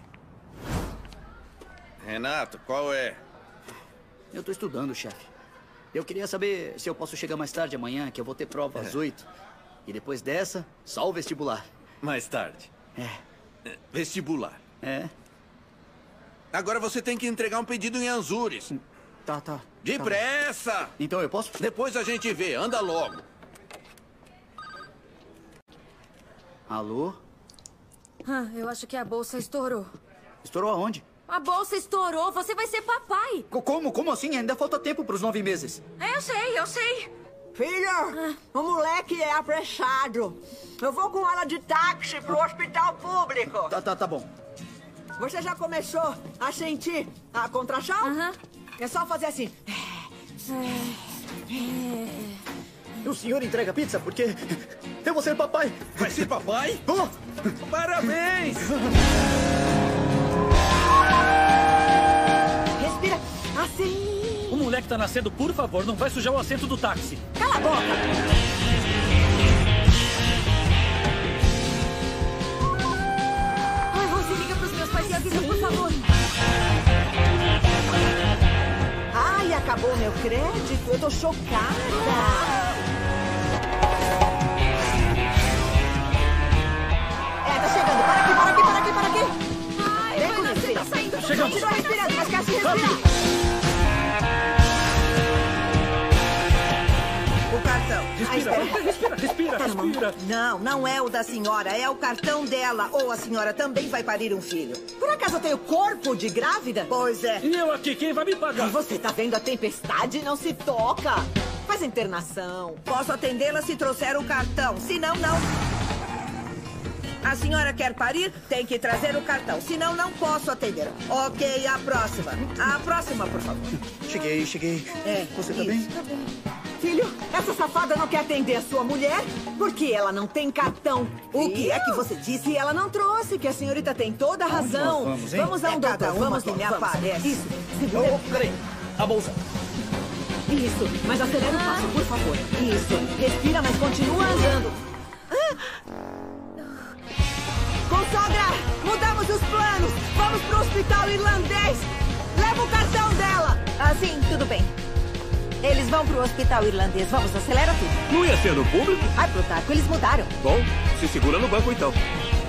Renato, qual é? Eu tô estudando, chefe. Eu queria saber se eu posso chegar mais tarde amanhã, que eu vou ter prova às oito. E depois dessa, só o vestibular. Mais tarde. É. Vestibular. É. Agora você tem que entregar um pedido em Anzures. Tá, tá. Depressa! Tá. Então eu posso? Depois a gente vê. Anda logo. Alô? Ah, eu acho que a bolsa estourou. Estourou aonde? A bolsa estourou, você vai ser papai. Co- Como? Como assim? Ainda falta tempo pros nove meses. Eu sei, eu sei. Filho, o moleque é apressado. Eu vou com ela de táxi pro hospital público. Tá, tá, tá bom. Você já começou a sentir a contração? Aham. É só fazer assim. O senhor entrega pizza porque eu vou ser papai. Vai ser papai? Oh! Parabéns! Respira assim. O moleque tá nascendo, por favor, não vai sujar o assento do táxi. Cala a boca. Ai, Rose, liga pros meus pais e avisa, por favor. Ai, acabou meu crédito. Eu tô chocada. É, tá chegando. Para aqui, para aqui, para aqui, para aqui. Ai, Vem vai comigo, nascer, filha. tá saindo. Tá chegando. Continua respirando, mas quer se respirar. O cartão. Respira, Ah, respira, respira, respira. Não, não é o da senhora, é o cartão dela. Ou a senhora também vai parir um filho. Por acaso eu tenho corpo de grávida? Pois é. E eu aqui, quem vai me pagar? E você tá vendo a tempestade? Não se toca. Faz a internação. Posso atendê-la se trouxer o cartão. Se não, não. A senhora quer parir? Tem que trazer o cartão. Senão, não posso atender. Ok, a próxima. A próxima, por favor. Cheguei, cheguei. É, Você tá isso. bem? Tá bem. Filho, essa safada não quer atender a sua mulher porque ela não tem cartão. O que é que você disse? Ela não trouxe, que a senhorita tem toda a razão. nós vamos, hein? Vamos a um É doutor, cada uma vamos que só, me vamos. aparece. Isso, segura. Oh, oh, peraí. A bolsa. Isso, mas acelera o passo, por favor. Isso, respira, mas continua andando. Consogra, mudamos os planos. Vamos pro hospital irlandês. Leva o cartão dela. Ah, sim, tudo bem. Eles vão pro hospital irlandês. Vamos, acelera tudo. Não ia ser no público? Ai, Plutarco, eles mudaram. Bom, se segura no banco então.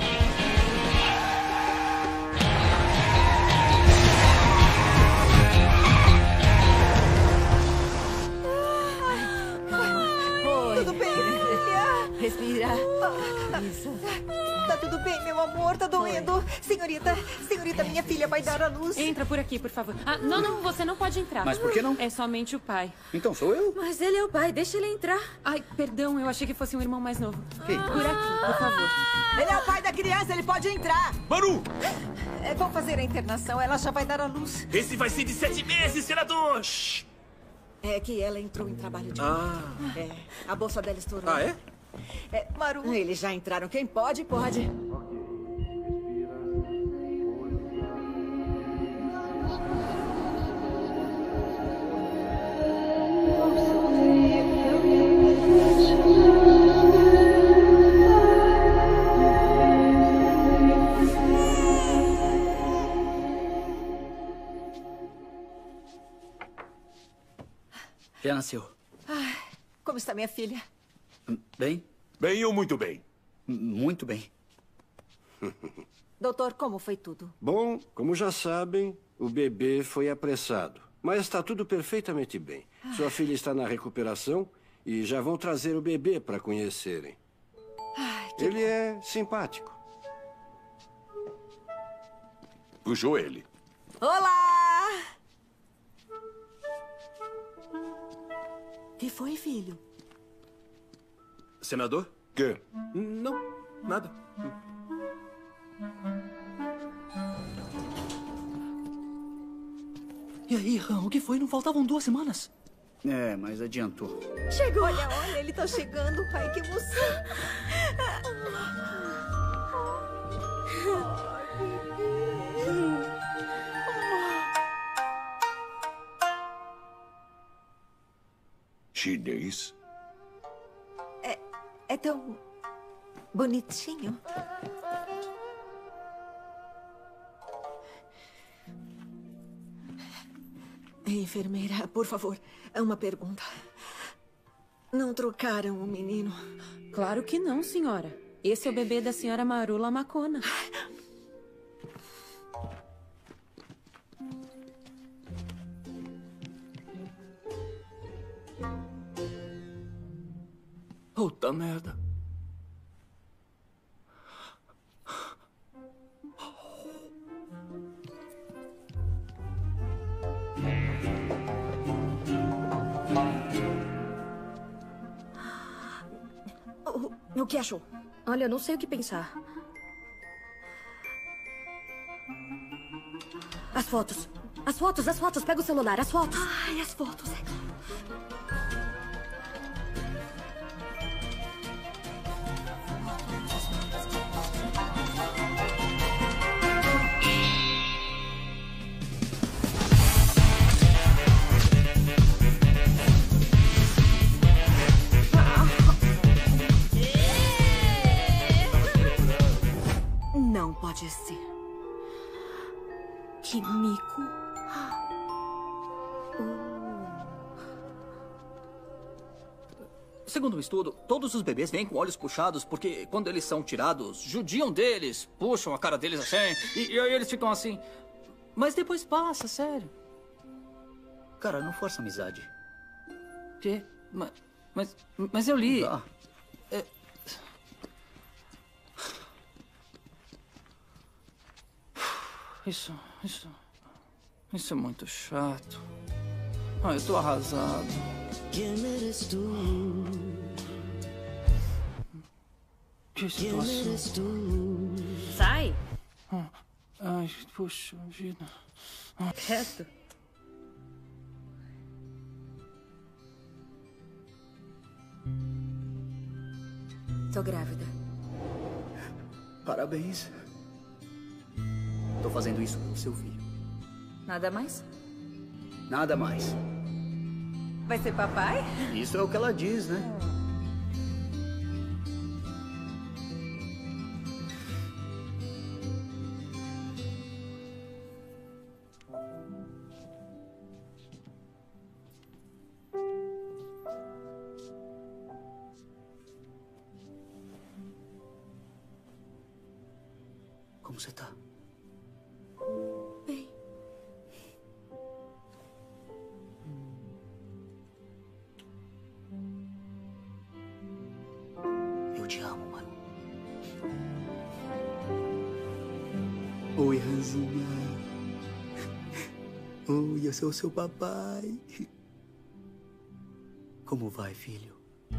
Tudo bem, filha? Respira. Isso. Tá tudo bem, meu amor? Tá doendo. Senhorita, senhorita, minha filha vai dar à luz. Entra por aqui, por favor. Ah, não, não, você não pode entrar. Mas por que não? É somente o pai. Então sou eu? Mas ele é o pai, deixa ele entrar. Ai, perdão, eu achei que fosse um irmão mais novo. Quem? Por aqui, por favor. Ele é o pai da criança, ele pode entrar. Maru! É, vão fazer a internação, ela já vai dar à luz. Esse vai ser de sete meses, senador! É que ela entrou em trabalho de Ah. É, a bolsa dela estourou. Ah, é? É, Maru. Eles já entraram. Quem pode, pode. Já nasceu. Ai, como está minha filha? Bem? Bem ou muito bem? Muito bem. Doutor, como foi tudo? Bom, como já sabem, o bebê foi apressado. Mas está tudo perfeitamente bem. Sua filha está na recuperação e já vão trazer o bebê para conhecerem. Ai, que Ele é simpático. Puxou ele. Olá! Que foi, filho? Senador? Quê? Não, nada. E aí, Ram, o que foi? Não faltavam duas semanas? É, mas adiantou. Chegou! Olha, olha, ele tá chegando. Ai, que emoção. Chinês? É, é tão bonitinho. Enfermeira, por favor, é uma pergunta. Não trocaram o menino? Claro que não, senhora. Esse é o bebê da senhora Maru Lamacona. Puta merda. O, o que achou? Olha, eu não sei o que pensar. As fotos. As fotos, as fotos. Pega o celular, as fotos. Ai, as fotos. Não pode ser. Que mico. Segundo um estudo, todos os bebês vêm com olhos puxados porque quando eles são tirados, judiam deles, puxam a cara deles assim, e, e aí eles ficam assim. Mas depois passa, sério. Cara, não força a amizade. Quê? Mas, mas, mas eu li. Não dá. É... Isso, isso, isso é muito chato. Ah, eu tô arrasado. Que situação. Sai. Ai, puxa vida. Ah. Reto. Tô grávida. Parabéns. Tô fazendo isso pelo seu filho. Nada mais? Nada mais. Vai ser papai? Isso é o que ela diz, né? Como você tá? Bem. Eu te amo, Maru. Oi, Ranzinha. Oi, eu sou seu papai. Como vai, filho?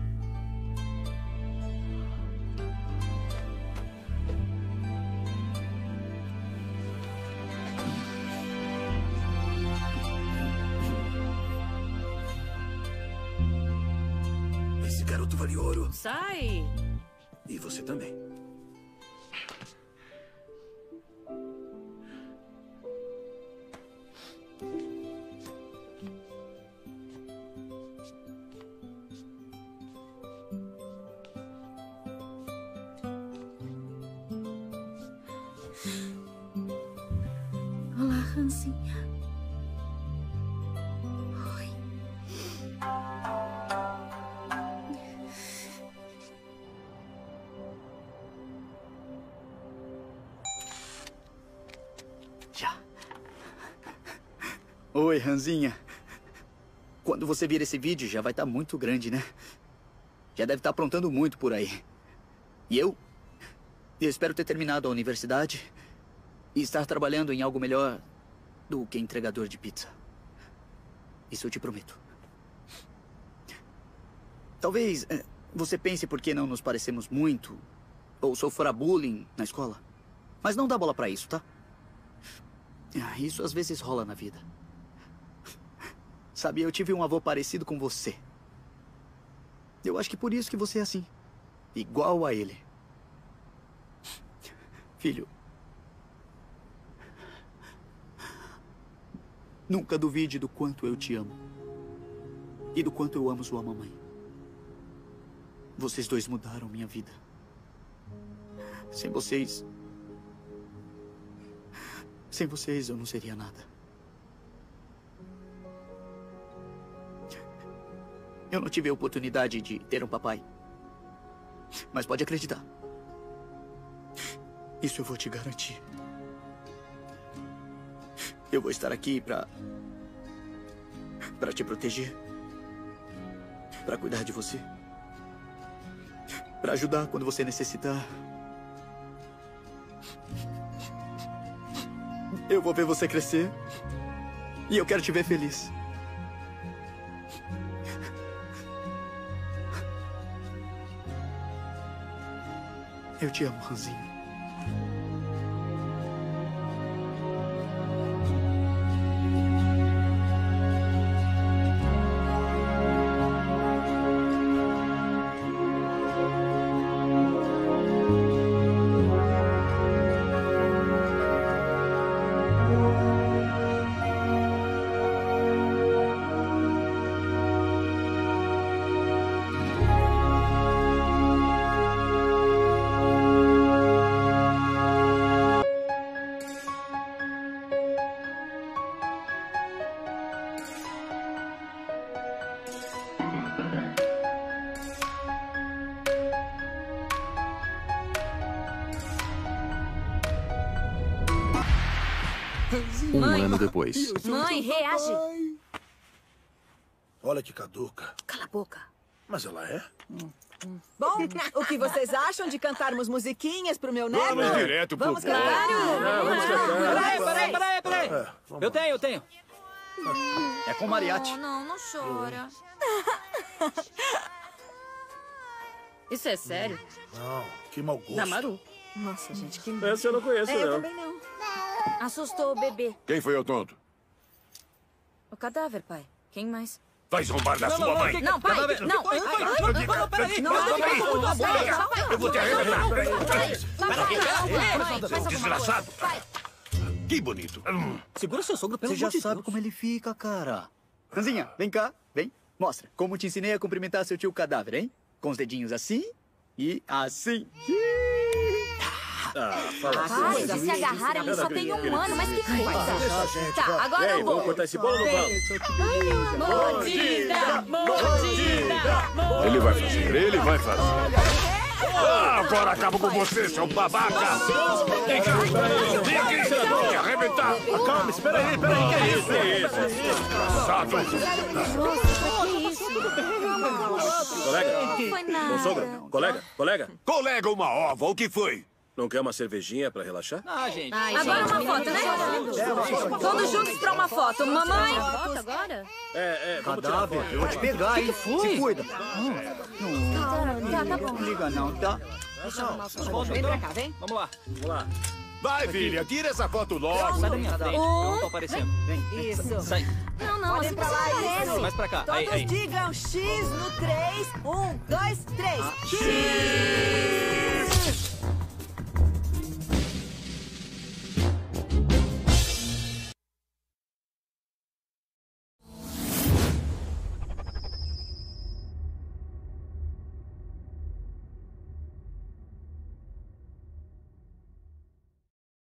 Esse garoto vale ouro. Sai! E você também. Olá, Ranzinha. Oi. Já. Oi, Ranzinha. Quando você vir esse vídeo, já vai estar muito grande, né? Já deve estar aprontando muito por aí. E eu? Eu espero ter terminado a universidade e estar trabalhando em algo melhor do que entregador de pizza. Isso eu te prometo. Talvez é, você pense por que não nos parecemos muito, ou sofra bullying na escola. Mas não dá bola pra isso, tá? Isso às vezes rola na vida. Sabe, eu tive um avô parecido com você. Eu acho que por isso que você é assim. Igual a ele. Filho, nunca duvide do quanto eu te amo. E do quanto eu amo sua mamãe. Vocês dois mudaram minha vida. Sem vocês... Sem vocês eu não seria nada. Eu não tive a oportunidade de ter um papai. Mas pode acreditar. Isso eu vou te garantir. Eu vou estar aqui pra... pra te proteger. Pra cuidar de você. Pra ajudar quando você necessitar. Eu vou ver você crescer. E eu quero te ver feliz. Eu te amo, Ranzinho. Um Mãe. ano depois. Mãe, reage. Olha que caduca. Cala a boca. Mas ela é? Bom, o que vocês acham de cantarmos musiquinhas pro meu neto? Vamos direto pro Vamos ponto. cantar? Não, vamos cantar. Peraí, peraí, peraí, peraí. É, Eu tenho, eu tenho. É com mariachi. Não, não chora. Isso é sério? Não, que mau gosto. Da Maru. Nossa, gente, que... Essa eu não conheço, É, eu não. também não. Assustou o bebê. Quem foi o tonto? O cadáver, pai. Quem mais? Vai zombar da Não, sua não, não, mãe. que- Não, pai, Cadáver. não. Pai, Ai, pai, ai, pai, ai, pai, não, pai, peraí, não, não, não, peraí, não, não, não, peraí, não, papai. eu vou te arrebentar. Pai, pai, Seu desgraçado. Que bonito. Segura seu sogro, pelo Você já sabe como ele fica, cara. Ranzinha, vem cá, vem. Mostra. Como te ensinei a cumprimentar seu tio cadáver, hein? Com os dedinhos assim e assim. Ah, fala Pai, se se agarrarem, ele só tem um ano, mas que coisa. Tá, agora Ei, eu vou. vamos cortar esse bolo ou não vamos? Mordida, mordida, Ele vai fazer, ele vai fazer. Ah, Agora acabo com você, seu babaca! Vem cá! Vem aqui, senador! Quer arrebentar! Calma, espera aí, espera aí, que é isso? Que é isso? Sato! Colega? Foi nada. Bom sogro? Colega? Colega? Colega, uma ova, o que foi? Não quer uma cervejinha pra relaxar? Ah, gente. Ai, agora uma foto, né? Todos juntos pra uma foto. Mamãe? Foto agora? É, é, vamos tirar Cadáver, eu vou te pegar, hein? Se cuida. Tá, tá bom. Não liga não, tá? Vem pra cá, vem. Vamos lá. Vamos lá. Vai, filha, tira essa foto logo. Sai da minha frente, eu não tô aparecendo. Isso. Sai. Não, não, Podem assim pra não lá, aparece. isso. Mais pra cá. Todos Aí, aí. digam X no três. Um, dois, três. Ah. X!